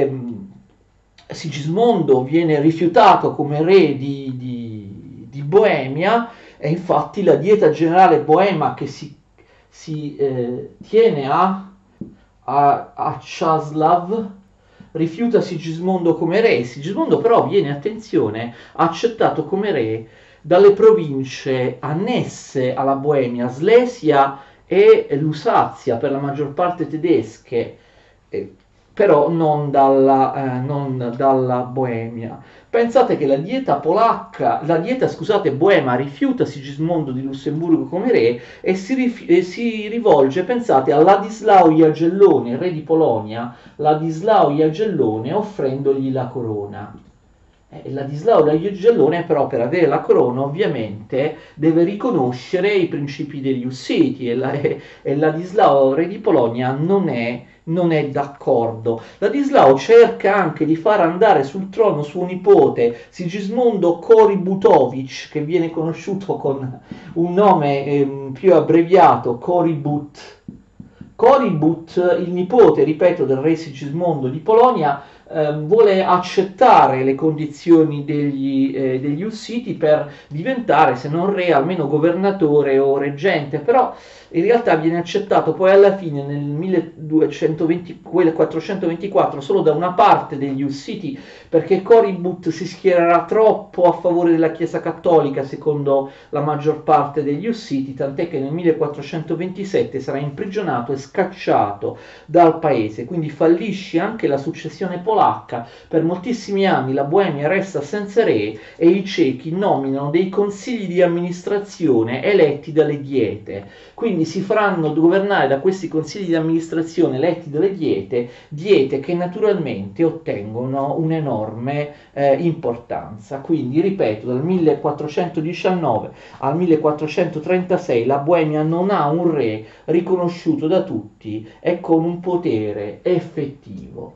Sigismondo viene rifiutato come re di Boemia, e infatti la dieta generale boema che si tiene a Czaslaw rifiuta Sigismondo come re. Sigismondo però viene, attenzione, accettato come re dalle province annesse alla Boemia, Slesia e Lusazia, per la maggior parte tedesche, però non dalla Boemia. Pensate che la dieta boema rifiuta Sigismondo di Lussemburgo come re e si rivolge, pensate, a Ladislao Jagellone, re di Polonia, Ladislao Jagellone, offrendogli la corona. Ladislao Jagellone però, per avere la corona, ovviamente deve riconoscere i principi degli ussiti, e Ladislao, re di Polonia, non è d'accordo. Ladislao cerca anche di far andare sul trono suo nipote Sigismondo Koributovich, che viene conosciuto con un nome più abbreviato, Korybut. Korybut, il nipote, ripeto, del re Sigismondo di Polonia, vuole accettare le condizioni degli ussiti per diventare, se non re, almeno governatore o reggente, però in realtà viene accettato poi alla fine nel 1424 solo da una parte degli ussiti, perché Korybut si schiererà troppo a favore della Chiesa Cattolica secondo la maggior parte degli ussiti, tant'è che nel 1427 sarà imprigionato e scacciato dal paese, quindi fallisce anche la successione polacca. Per moltissimi anni la Boemia resta senza re e i cechi nominano dei consigli di amministrazione eletti dalle diete, quindi si faranno governare da questi consigli di amministrazione eletti dalle diete che naturalmente ottengono un'enorme importanza. Quindi, ripeto, dal 1419 al 1436 la Boemia non ha un re riconosciuto da tutti e con un potere effettivo.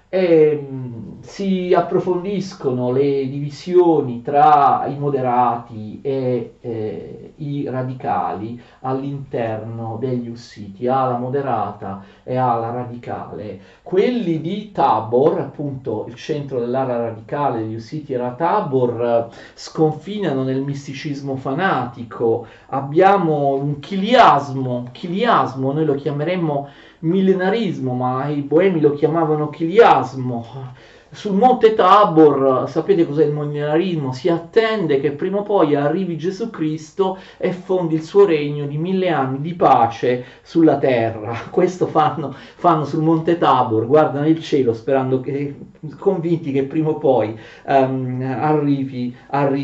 Si approfondiscono le divisioni tra i moderati e i radicali all'interno degli ussiti, ala moderata e ala radicale. Quelli di Tabor, appunto il centro dell'ala radicale degli ussiti era Tabor, sconfinano nel misticismo fanatico. Abbiamo un chiliasmo, noi lo chiameremmo millenarismo, ma i boemi lo chiamavano chiliasmo. Sul monte Tabor, sapete cos'è il millenarismo? Si attende che prima o poi arrivi Gesù Cristo e fondi il suo regno di 1000 anni di pace sulla terra. Questo fanno sul monte Tabor, guardano il cielo sperando convinti che prima o poi arrivi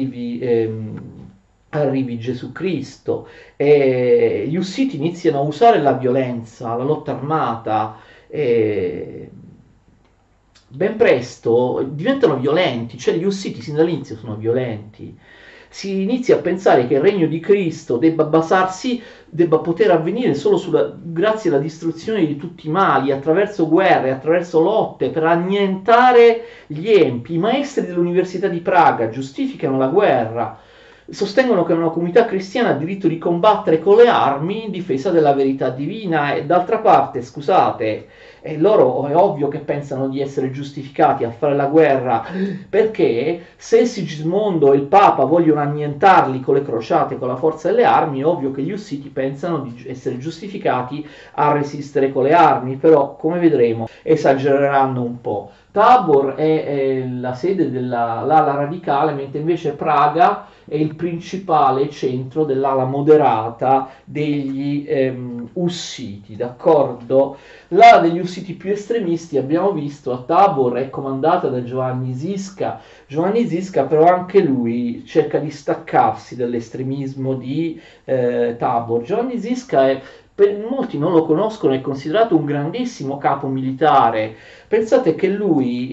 Gesù Cristo. E gli ussiti iniziano a usare la violenza, la lotta armata, e ben presto diventano violenti, cioè gli ussiti sin dall'inizio sono violenti. Si inizia a pensare che il regno di Cristo debba poter avvenire solo grazie alla distruzione di tutti i mali, attraverso guerre, attraverso lotte, per annientare gli empi. I maestri dell'Università di Praga giustificano la guerra. sostengono che una comunità cristiana ha diritto di combattere con le armi in difesa della verità divina e d'altra parte, scusate, loro è ovvio che pensano di essere giustificati a fare la guerra perché se Sigismondo e il Papa vogliono annientarli con le crociate, con la forza delle armi, è ovvio che gli ussiti pensano di essere giustificati a resistere con le armi, però come vedremo esagereranno un po'. Tabor è la sede dell'ala radicale, mentre invece Praga è il principale centro dell'ala moderata degli ussiti, d'accordo? L'ala degli ussiti più estremisti, abbiamo visto, a Tabor è comandata da Giovanni Zisca. Giovanni Zisca però anche lui cerca di staccarsi dall'estremismo di Tabor. Giovanni Zisca è, per molti non lo conoscono, è considerato un grandissimo capo militare. Pensate che lui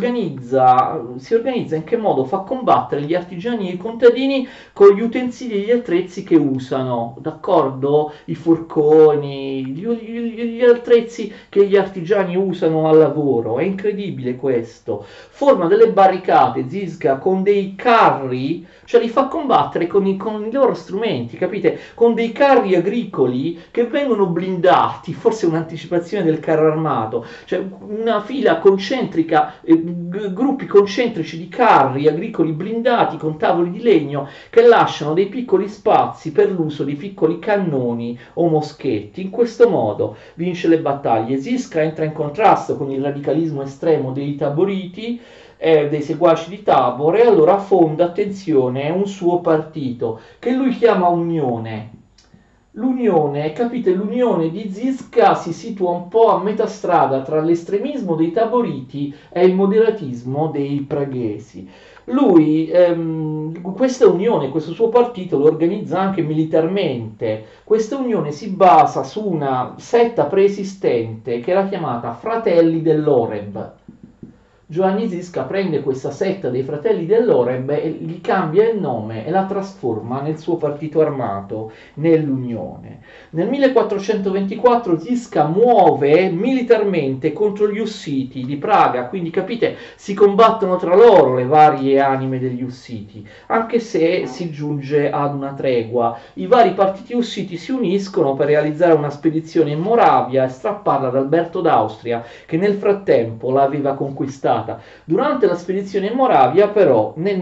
si organizza in che modo fa combattere gli artigiani e i contadini con gli utensili e gli attrezzi che usano, d'accordo? I forconi, gli attrezzi che gli artigiani usano al lavoro. È incredibile questo. Forma delle barricate, Zisca, con dei carri, cioè li fa combattere con i loro strumenti, capite? Con dei carri agricoli che vengono blindati, forse un'anticipazione del carro armato, cioè una fila concentrica, gruppi concentrici di carri agricoli blindati con tavoli di legno che lasciano dei piccoli spazi per l'uso di piccoli cannoni o moschetti. In questo modo vince le battaglie. Zisca entra in contrasto con il radicalismo estremo dei taboriti, dei seguaci di Tabor, e allora fonda, attenzione, un suo partito che lui chiama Unione. L'Unione, capite, l'Unione di Zisca si situa un po' a metà strada tra l'estremismo dei taboriti e il moderatismo dei praghesi. Lui, questa unione, questo suo partito lo organizza anche militarmente. Questa unione si basa su una setta preesistente che era chiamata Fratelli dell'Oreb. Giovanni Zisca prende questa setta dei fratelli dell'Oreb e gli cambia il nome e la trasforma nel suo partito armato, nell'Unione. Nel 1424 Zisca muove militarmente contro gli ussiti di Praga, quindi capite, si combattono tra loro le varie anime degli ussiti, anche se si giunge ad una tregua. I vari partiti ussiti si uniscono per realizzare una spedizione in Moravia e strapparla da Alberto d'Austria, che nel frattempo l'aveva conquistata. Durante la spedizione in Moravia, però, nel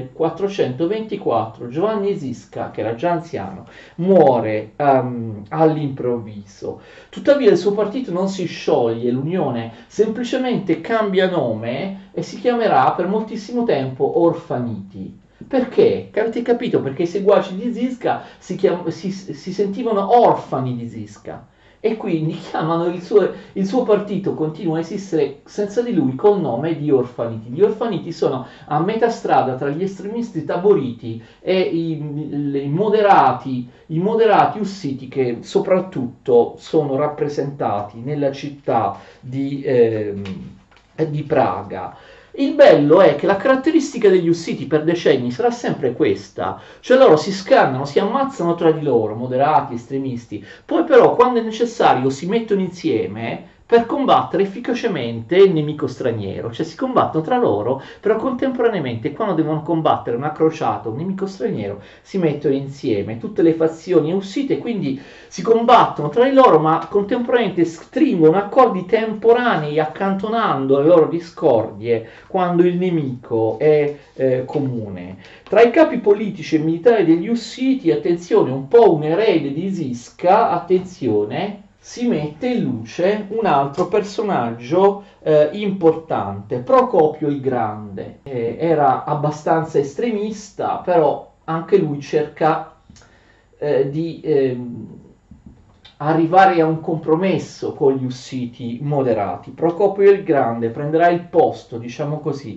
1424 Giovanni Zisca, che era già anziano, muore all'improvviso. Tuttavia il suo partito non si scioglie, l'Unione semplicemente cambia nome e si chiamerà per moltissimo tempo Orfaniti. Perché? Avete capito? Perché i seguaci di Zisca si sentivano orfani di Zisca e quindi chiamano il suo partito, continua a esistere senza di lui col nome di Orfaniti. Gli Orfaniti sono a metà strada tra gli estremisti taboriti e i moderati ussiti, che soprattutto sono rappresentati nella città di Praga. Il bello è che la caratteristica degli ussiti per decenni sarà sempre questa, cioè loro si scannano, si ammazzano tra di loro, moderati, estremisti, poi però quando è necessario si mettono insieme per combattere efficacemente il nemico straniero, cioè si combattono tra loro, però contemporaneamente quando devono combattere una crociata, un nemico straniero, si mettono insieme tutte le fazioni ussite, quindi si combattono tra di loro, ma contemporaneamente stringono accordi temporanei accantonando le loro discordie quando il nemico è comune. Tra i capi politici e militari degli ussiti, attenzione, un po' un erede di Zisca, attenzione, si mette in luce un altro personaggio importante, Procopio il Grande. Era abbastanza estremista, però anche lui cerca di arrivare a un compromesso con gli ussiti moderati. Procopio il Grande prenderà il posto, diciamo così,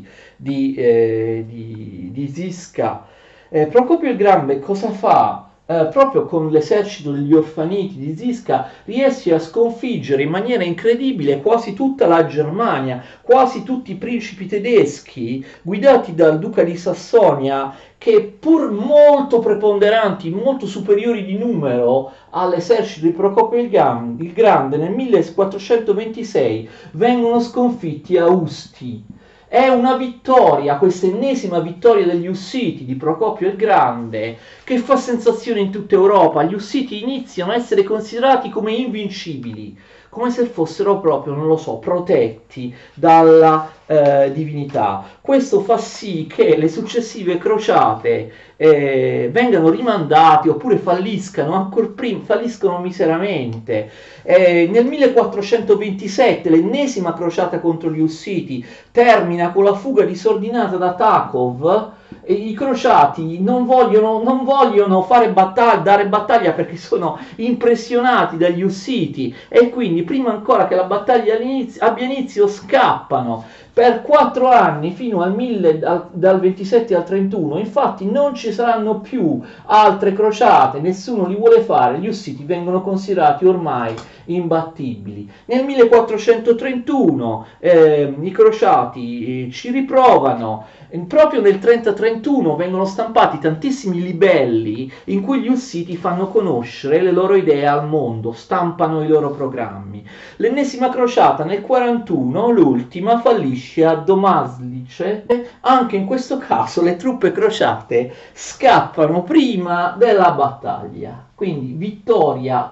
di Zisca. Procopio il Grande cosa fa? Proprio con l'esercito degli Orfaniti di Zisca riesce a sconfiggere in maniera incredibile quasi tutta la Germania, quasi tutti i principi tedeschi guidati dal duca di Sassonia, che pur molto preponderanti, molto superiori di numero all'esercito di Procopio il Grande, nel 1426 vengono sconfitti a Usti. È una vittoria, questa ennesima vittoria degli Ussiti di Procopio il Grande, che fa sensazione in tutta Europa. Gli Ussiti iniziano a essere considerati come invincibili, come se fossero proprio, non lo so, protetti dalla divinità. Questo fa sì che le successive crociate vengano rimandate oppure falliscano, ancora prima, falliscono miseramente. Nel 1427 l'ennesima crociata contro gli Ussiti termina con la fuga disordinata da Takov. E i crociati non vogliono dare battaglia perché sono impressionati dagli Ussiti e quindi prima ancora che la battaglia abbia inizio scappano. Per 4 anni, fino dal 27 al 31, infatti non ci saranno più altre crociate, nessuno li vuole fare, gli Ussiti vengono considerati ormai imbattibili. Nel 1431 i crociati ci riprovano, proprio nel 30-31 vengono stampati tantissimi libelli in cui gli Ussiti fanno conoscere le loro idee al mondo, stampano i loro programmi. L'ennesima crociata nel 41, l'ultima, fallisce a Domaslice. Anche in questo caso le truppe crociate scappano prima della battaglia, quindi vittoria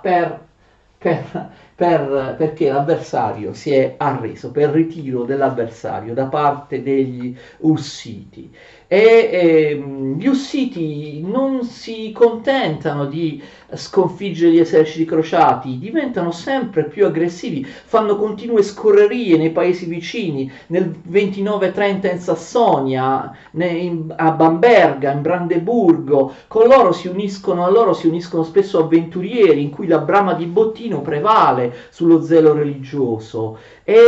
perché l'avversario si è arreso, per ritiro dell'avversario da parte degli Ussiti. Gli Ussiti non si contentano di sconfiggere gli eserciti crociati, diventano sempre più aggressivi, fanno continue scorrerie nei paesi vicini. Nel 29-30 in Sassonia, a Bamberga, in Brandeburgo, a loro si uniscono spesso avventurieri in cui la brama di bottino prevale sullo zelo religioso.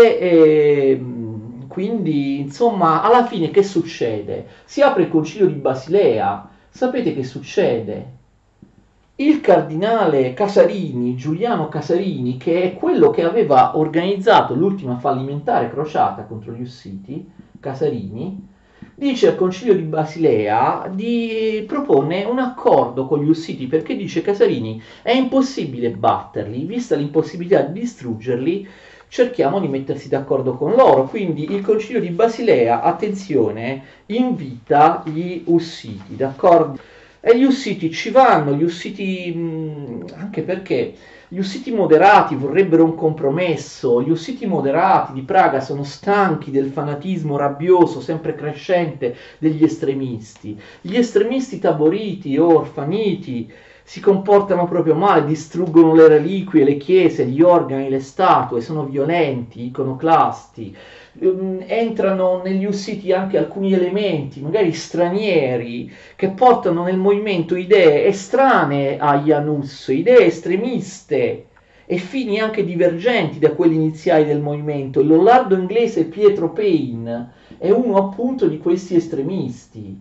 Quindi, insomma, alla fine che succede? Si apre il concilio di Basilea. Sapete che succede? Il cardinale Casarini, Giuliano Casarini, che è quello che aveva organizzato l'ultima fallimentare crociata contro gli Ussiti, Casarini, dice al concilio di Basilea propone un accordo con gli Ussiti, perché dice Casarini è impossibile batterli, vista l'impossibilità di distruggerli, cerchiamo di mettersi d'accordo con loro. Quindi il concilio di Basilea, attenzione, invita gli Ussiti, d'accordo? E gli Ussiti ci vanno, gli Ussiti, anche perché gli Ussiti moderati vorrebbero un compromesso, gli Ussiti moderati di Praga sono stanchi del fanatismo rabbioso, sempre crescente degli estremisti. Gli estremisti taboriti o orfaniti si comportano proprio male, distruggono le reliquie, le chiese, gli organi, le statue, sono violenti, iconoclasti. Entrano negli Ussiti anche alcuni elementi, magari stranieri, che portano nel movimento idee estranee a Janus, idee estremiste e fini anche divergenti da quelli iniziali del movimento. Il lollardo inglese Pietro Payne è uno appunto di questi estremisti.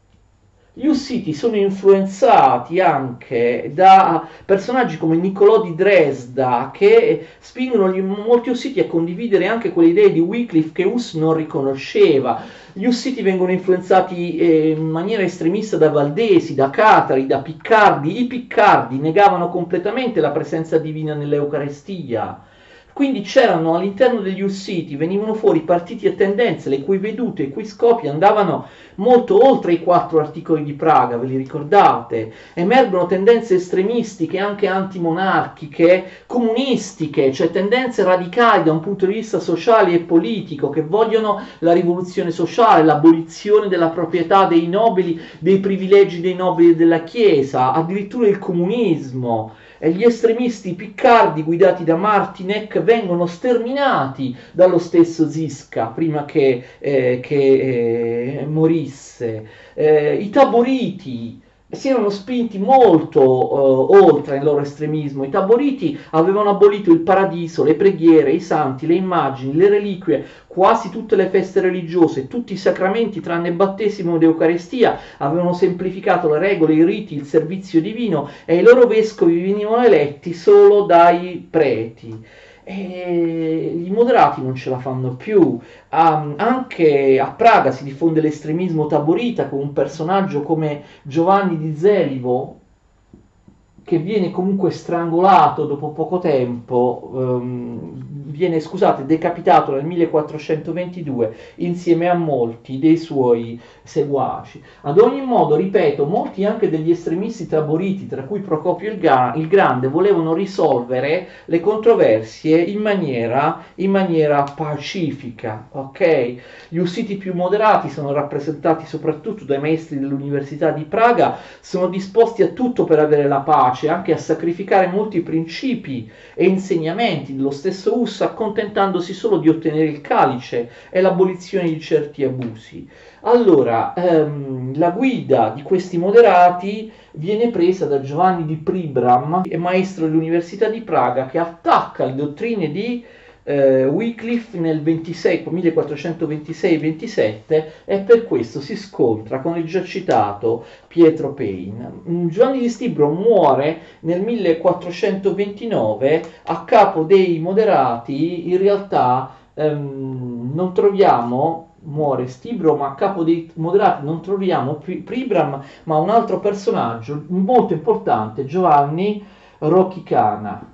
Gli Ussiti sono influenzati anche da personaggi come Niccolò di Dresda, che spingono molti Ussiti a condividere anche quelle idee di Wycliffe che Hus non riconosceva. Gli Ussiti vengono influenzati in maniera estremista da Valdesi, da Catari, da Piccardi. I Piccardi negavano completamente la presenza divina nell'Eucaristia. Quindi c'erano all'interno degli Ussiti, venivano fuori partiti e tendenze, le cui vedute e i cui scopi andavano molto oltre i 4 articoli di Praga, ve li ricordate? Emergono tendenze estremistiche, anche antimonarchiche, comunistiche, cioè tendenze radicali da un punto di vista sociale e politico, che vogliono la rivoluzione sociale, l'abolizione della proprietà dei nobili, dei privilegi dei nobili della Chiesa, addirittura il comunismo. E gli estremisti piccardi guidati da Martinek vengono sterminati dallo stesso Zisca prima che morisse. I taboriti si erano spinti molto oltre il loro estremismo. I taboriti avevano abolito il paradiso, le preghiere, i santi, le immagini, le reliquie, quasi tutte le feste religiose, tutti i sacramenti tranne battesimo ed Eucaristia, avevano semplificato le regole, i riti, il servizio divino, e i loro vescovi venivano eletti solo dai preti. E i moderati non ce la fanno più. Anche a Praga si diffonde l'estremismo taborita con un personaggio come Giovanni di Zelivo, che viene comunque strangolato dopo poco tempo, viene, scusate, decapitato nel 1422 insieme a molti dei suoi seguaci. Ad ogni modo, ripeto, molti anche degli estremisti taboriti, tra cui Procopio il Grande, volevano risolvere le controversie in maniera pacifica, ok? Gli ussiti più moderati sono rappresentati soprattutto dai maestri dell'Università di Praga, sono disposti a tutto per avere la pace, anche a sacrificare molti principi e insegnamenti dello stesso Hus, accontentandosi solo di ottenere il calice e l'abolizione di certi abusi. Allora, la guida di questi moderati viene presa da Giovanni di Pribram, maestro dell'Università di Praga, che attacca le dottrine di Wycliffe nel 1426-27 e per questo si scontra con il già citato Pietro Pain. Giovanni di Stibro muore nel 1429 a capo dei moderati. In realtà non troviamo, muore Stibro, ma a capo dei moderati non troviamo Pribram, ma un altro personaggio molto importante, Giovanni Rochicana.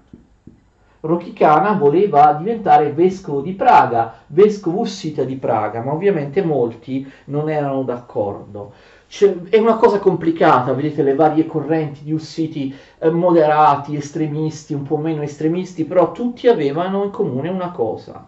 Rochicana voleva diventare vescovo di Praga, vescovo ussita di Praga, ma ovviamente molti non erano d'accordo. È una cosa complicata, vedete le varie correnti di ussiti moderati, estremisti, un po' meno estremisti, però tutti avevano in comune una cosa: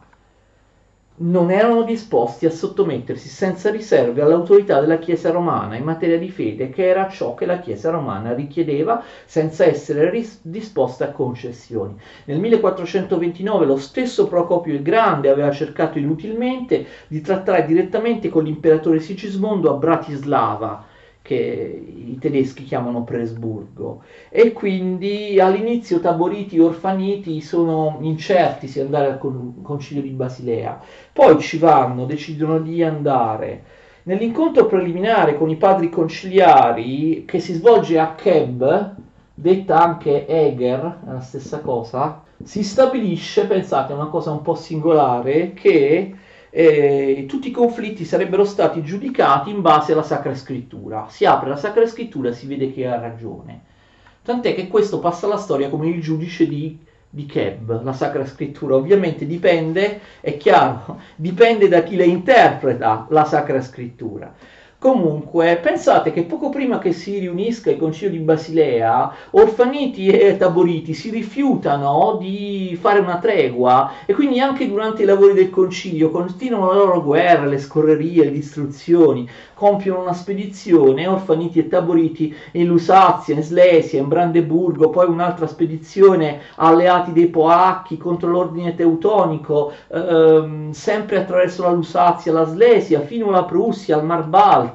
non erano disposti a sottomettersi senza riserve all'autorità della Chiesa romana in materia di fede, che era ciò che la Chiesa romana richiedeva, senza essere disposta a concessioni. Nel 1429 lo stesso Procopio il Grande aveva cercato inutilmente di trattare direttamente con l'imperatore Sigismondo a Bratislava, che i tedeschi chiamano Presburgo, e quindi all'inizio taboriti e orfaniti sono incerti se andare al concilio di Basilea, poi ci vanno, decidono di andare. Nell'incontro preliminare con i padri conciliari, che si svolge a Keb, detta anche Eger, è la stessa cosa, si stabilisce, pensate, una cosa un po' singolare, che tutti i conflitti sarebbero stati giudicati in base alla Sacra Scrittura. Si apre la Sacra Scrittura e si vede che ha ragione. Tant'è che questo passa alla storia come il giudice di Keb, la Sacra Scrittura. Ovviamente dipende, è chiaro, dipende da chi le interpreta la Sacra Scrittura. Comunque, pensate che poco prima che si riunisca il Concilio di Basilea, orfaniti e taboriti si rifiutano di fare una tregua e quindi anche durante i lavori del Concilio continuano le loro guerre, le scorrerie, le distruzioni, compiono una spedizione, orfaniti e taboriti, in Lusazia, in Slesia, in Brandeburgo, poi un'altra spedizione alleati dei Polacchi contro l'ordine teutonico, sempre attraverso la Lusazia, la Slesia, fino alla Prussia, al Mar Baltico.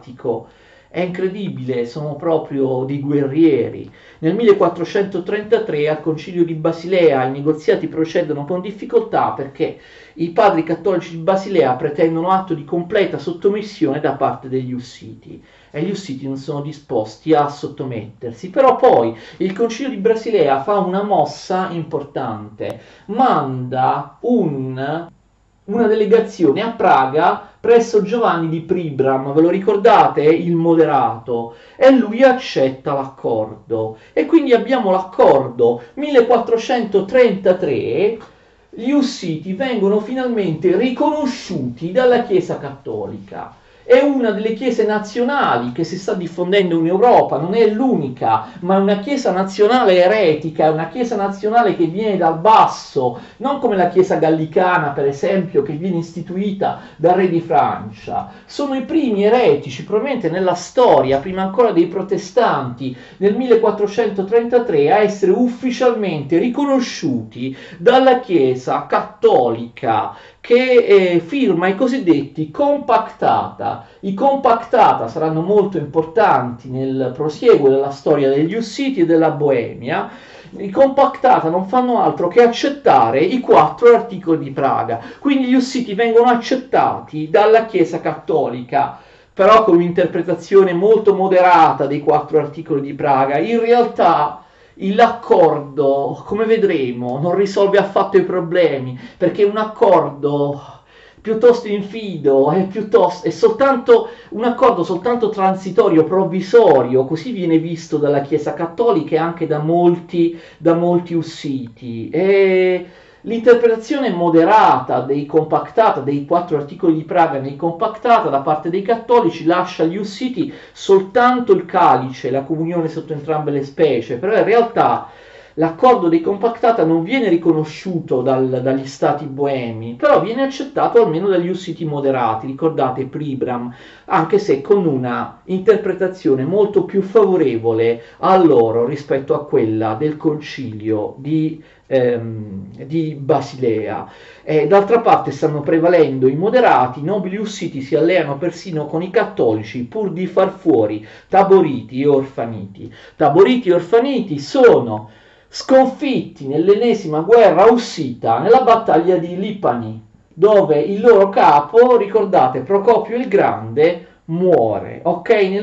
È incredibile, sono proprio dei guerrieri. Nel 1433 al Concilio di Basilea i negoziati procedono con difficoltà perché i padri cattolici di Basilea pretendono atto di completa sottomissione da parte degli ussiti e gli ussiti non sono disposti a sottomettersi. Però poi il Concilio di Basilea fa una mossa importante, manda una delegazione a Praga presso Giovanni di Pribram, ve lo ricordate? Il moderato, e lui accetta l'accordo. E quindi abbiamo l'accordo 1433, gli ussiti vengono finalmente riconosciuti dalla Chiesa Cattolica. È una delle chiese nazionali che si sta diffondendo in Europa, non è l'unica, ma è una chiesa nazionale eretica, è una chiesa nazionale che viene dal basso, non come la chiesa gallicana, per esempio, che viene istituita dal re di Francia. Sono i primi eretici, probabilmente nella storia, prima ancora dei protestanti, nel 1433, a essere ufficialmente riconosciuti dalla Chiesa cattolica, che firma i cosiddetti compactata. I compactata saranno molto importanti nel prosieguo della storia degli ussiti e della Boemia. I compactata non fanno altro che accettare i 4 articoli di Praga, quindi gli ussiti vengono accettati dalla Chiesa cattolica, però con un'interpretazione molto moderata dei 4 articoli di Praga. In realtà l'accordo, come vedremo, non risolve affatto i problemi, perché un accordo piuttosto infido, è soltanto un accordo soltanto transitorio, provvisorio, così viene visto dalla Chiesa Cattolica e anche da molti ussiti. E l'interpretazione moderata dei compactata, dei 4 articoli di Praga nei compactata da parte dei cattolici lascia agli ussiti soltanto il calice, la comunione sotto entrambe le specie, però in realtà l'accordo dei compactata non viene riconosciuto dagli stati boemi, però viene accettato almeno dagli ussiti moderati, ricordate Pribram, anche se con una interpretazione molto più favorevole a loro rispetto a quella del concilio di Basilea. D'altra parte stanno prevalendo i moderati, i nobili ussiti si alleano persino con i cattolici pur di far fuori Taboriti e Orfaniti. Taboriti e Orfaniti sono sconfitti nell'ennesima guerra ussita nella battaglia di Lipani, dove il loro capo, ricordate, Procopio il Grande, muore. Ok, nel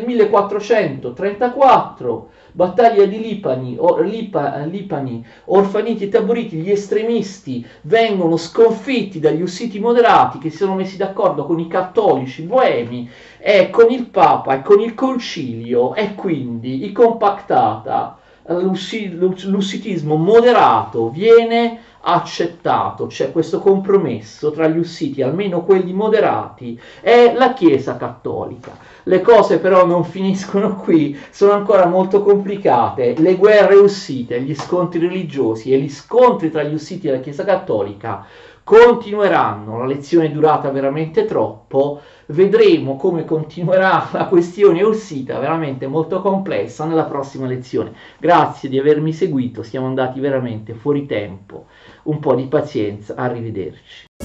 1434, battaglia di Lipani, Orfaniti e Taboriti, gli estremisti vengono sconfitti dagli ussiti moderati che si sono messi d'accordo con i cattolici boemi e con il Papa e con il Concilio, e quindi i compactata, l'ussitismo moderato viene accettato, c'è questo compromesso tra gli ussiti, almeno quelli moderati, e la Chiesa Cattolica. Le cose però non finiscono qui, sono ancora molto complicate. Le guerre ussite, gli scontri religiosi e gli scontri tra gli ussiti e la Chiesa Cattolica continueranno. La lezione è durata veramente troppo, vedremo come continuerà la questione ussita, veramente molto complessa, nella prossima lezione. Grazie di avermi seguito, siamo andati veramente fuori tempo, un po' di pazienza, arrivederci.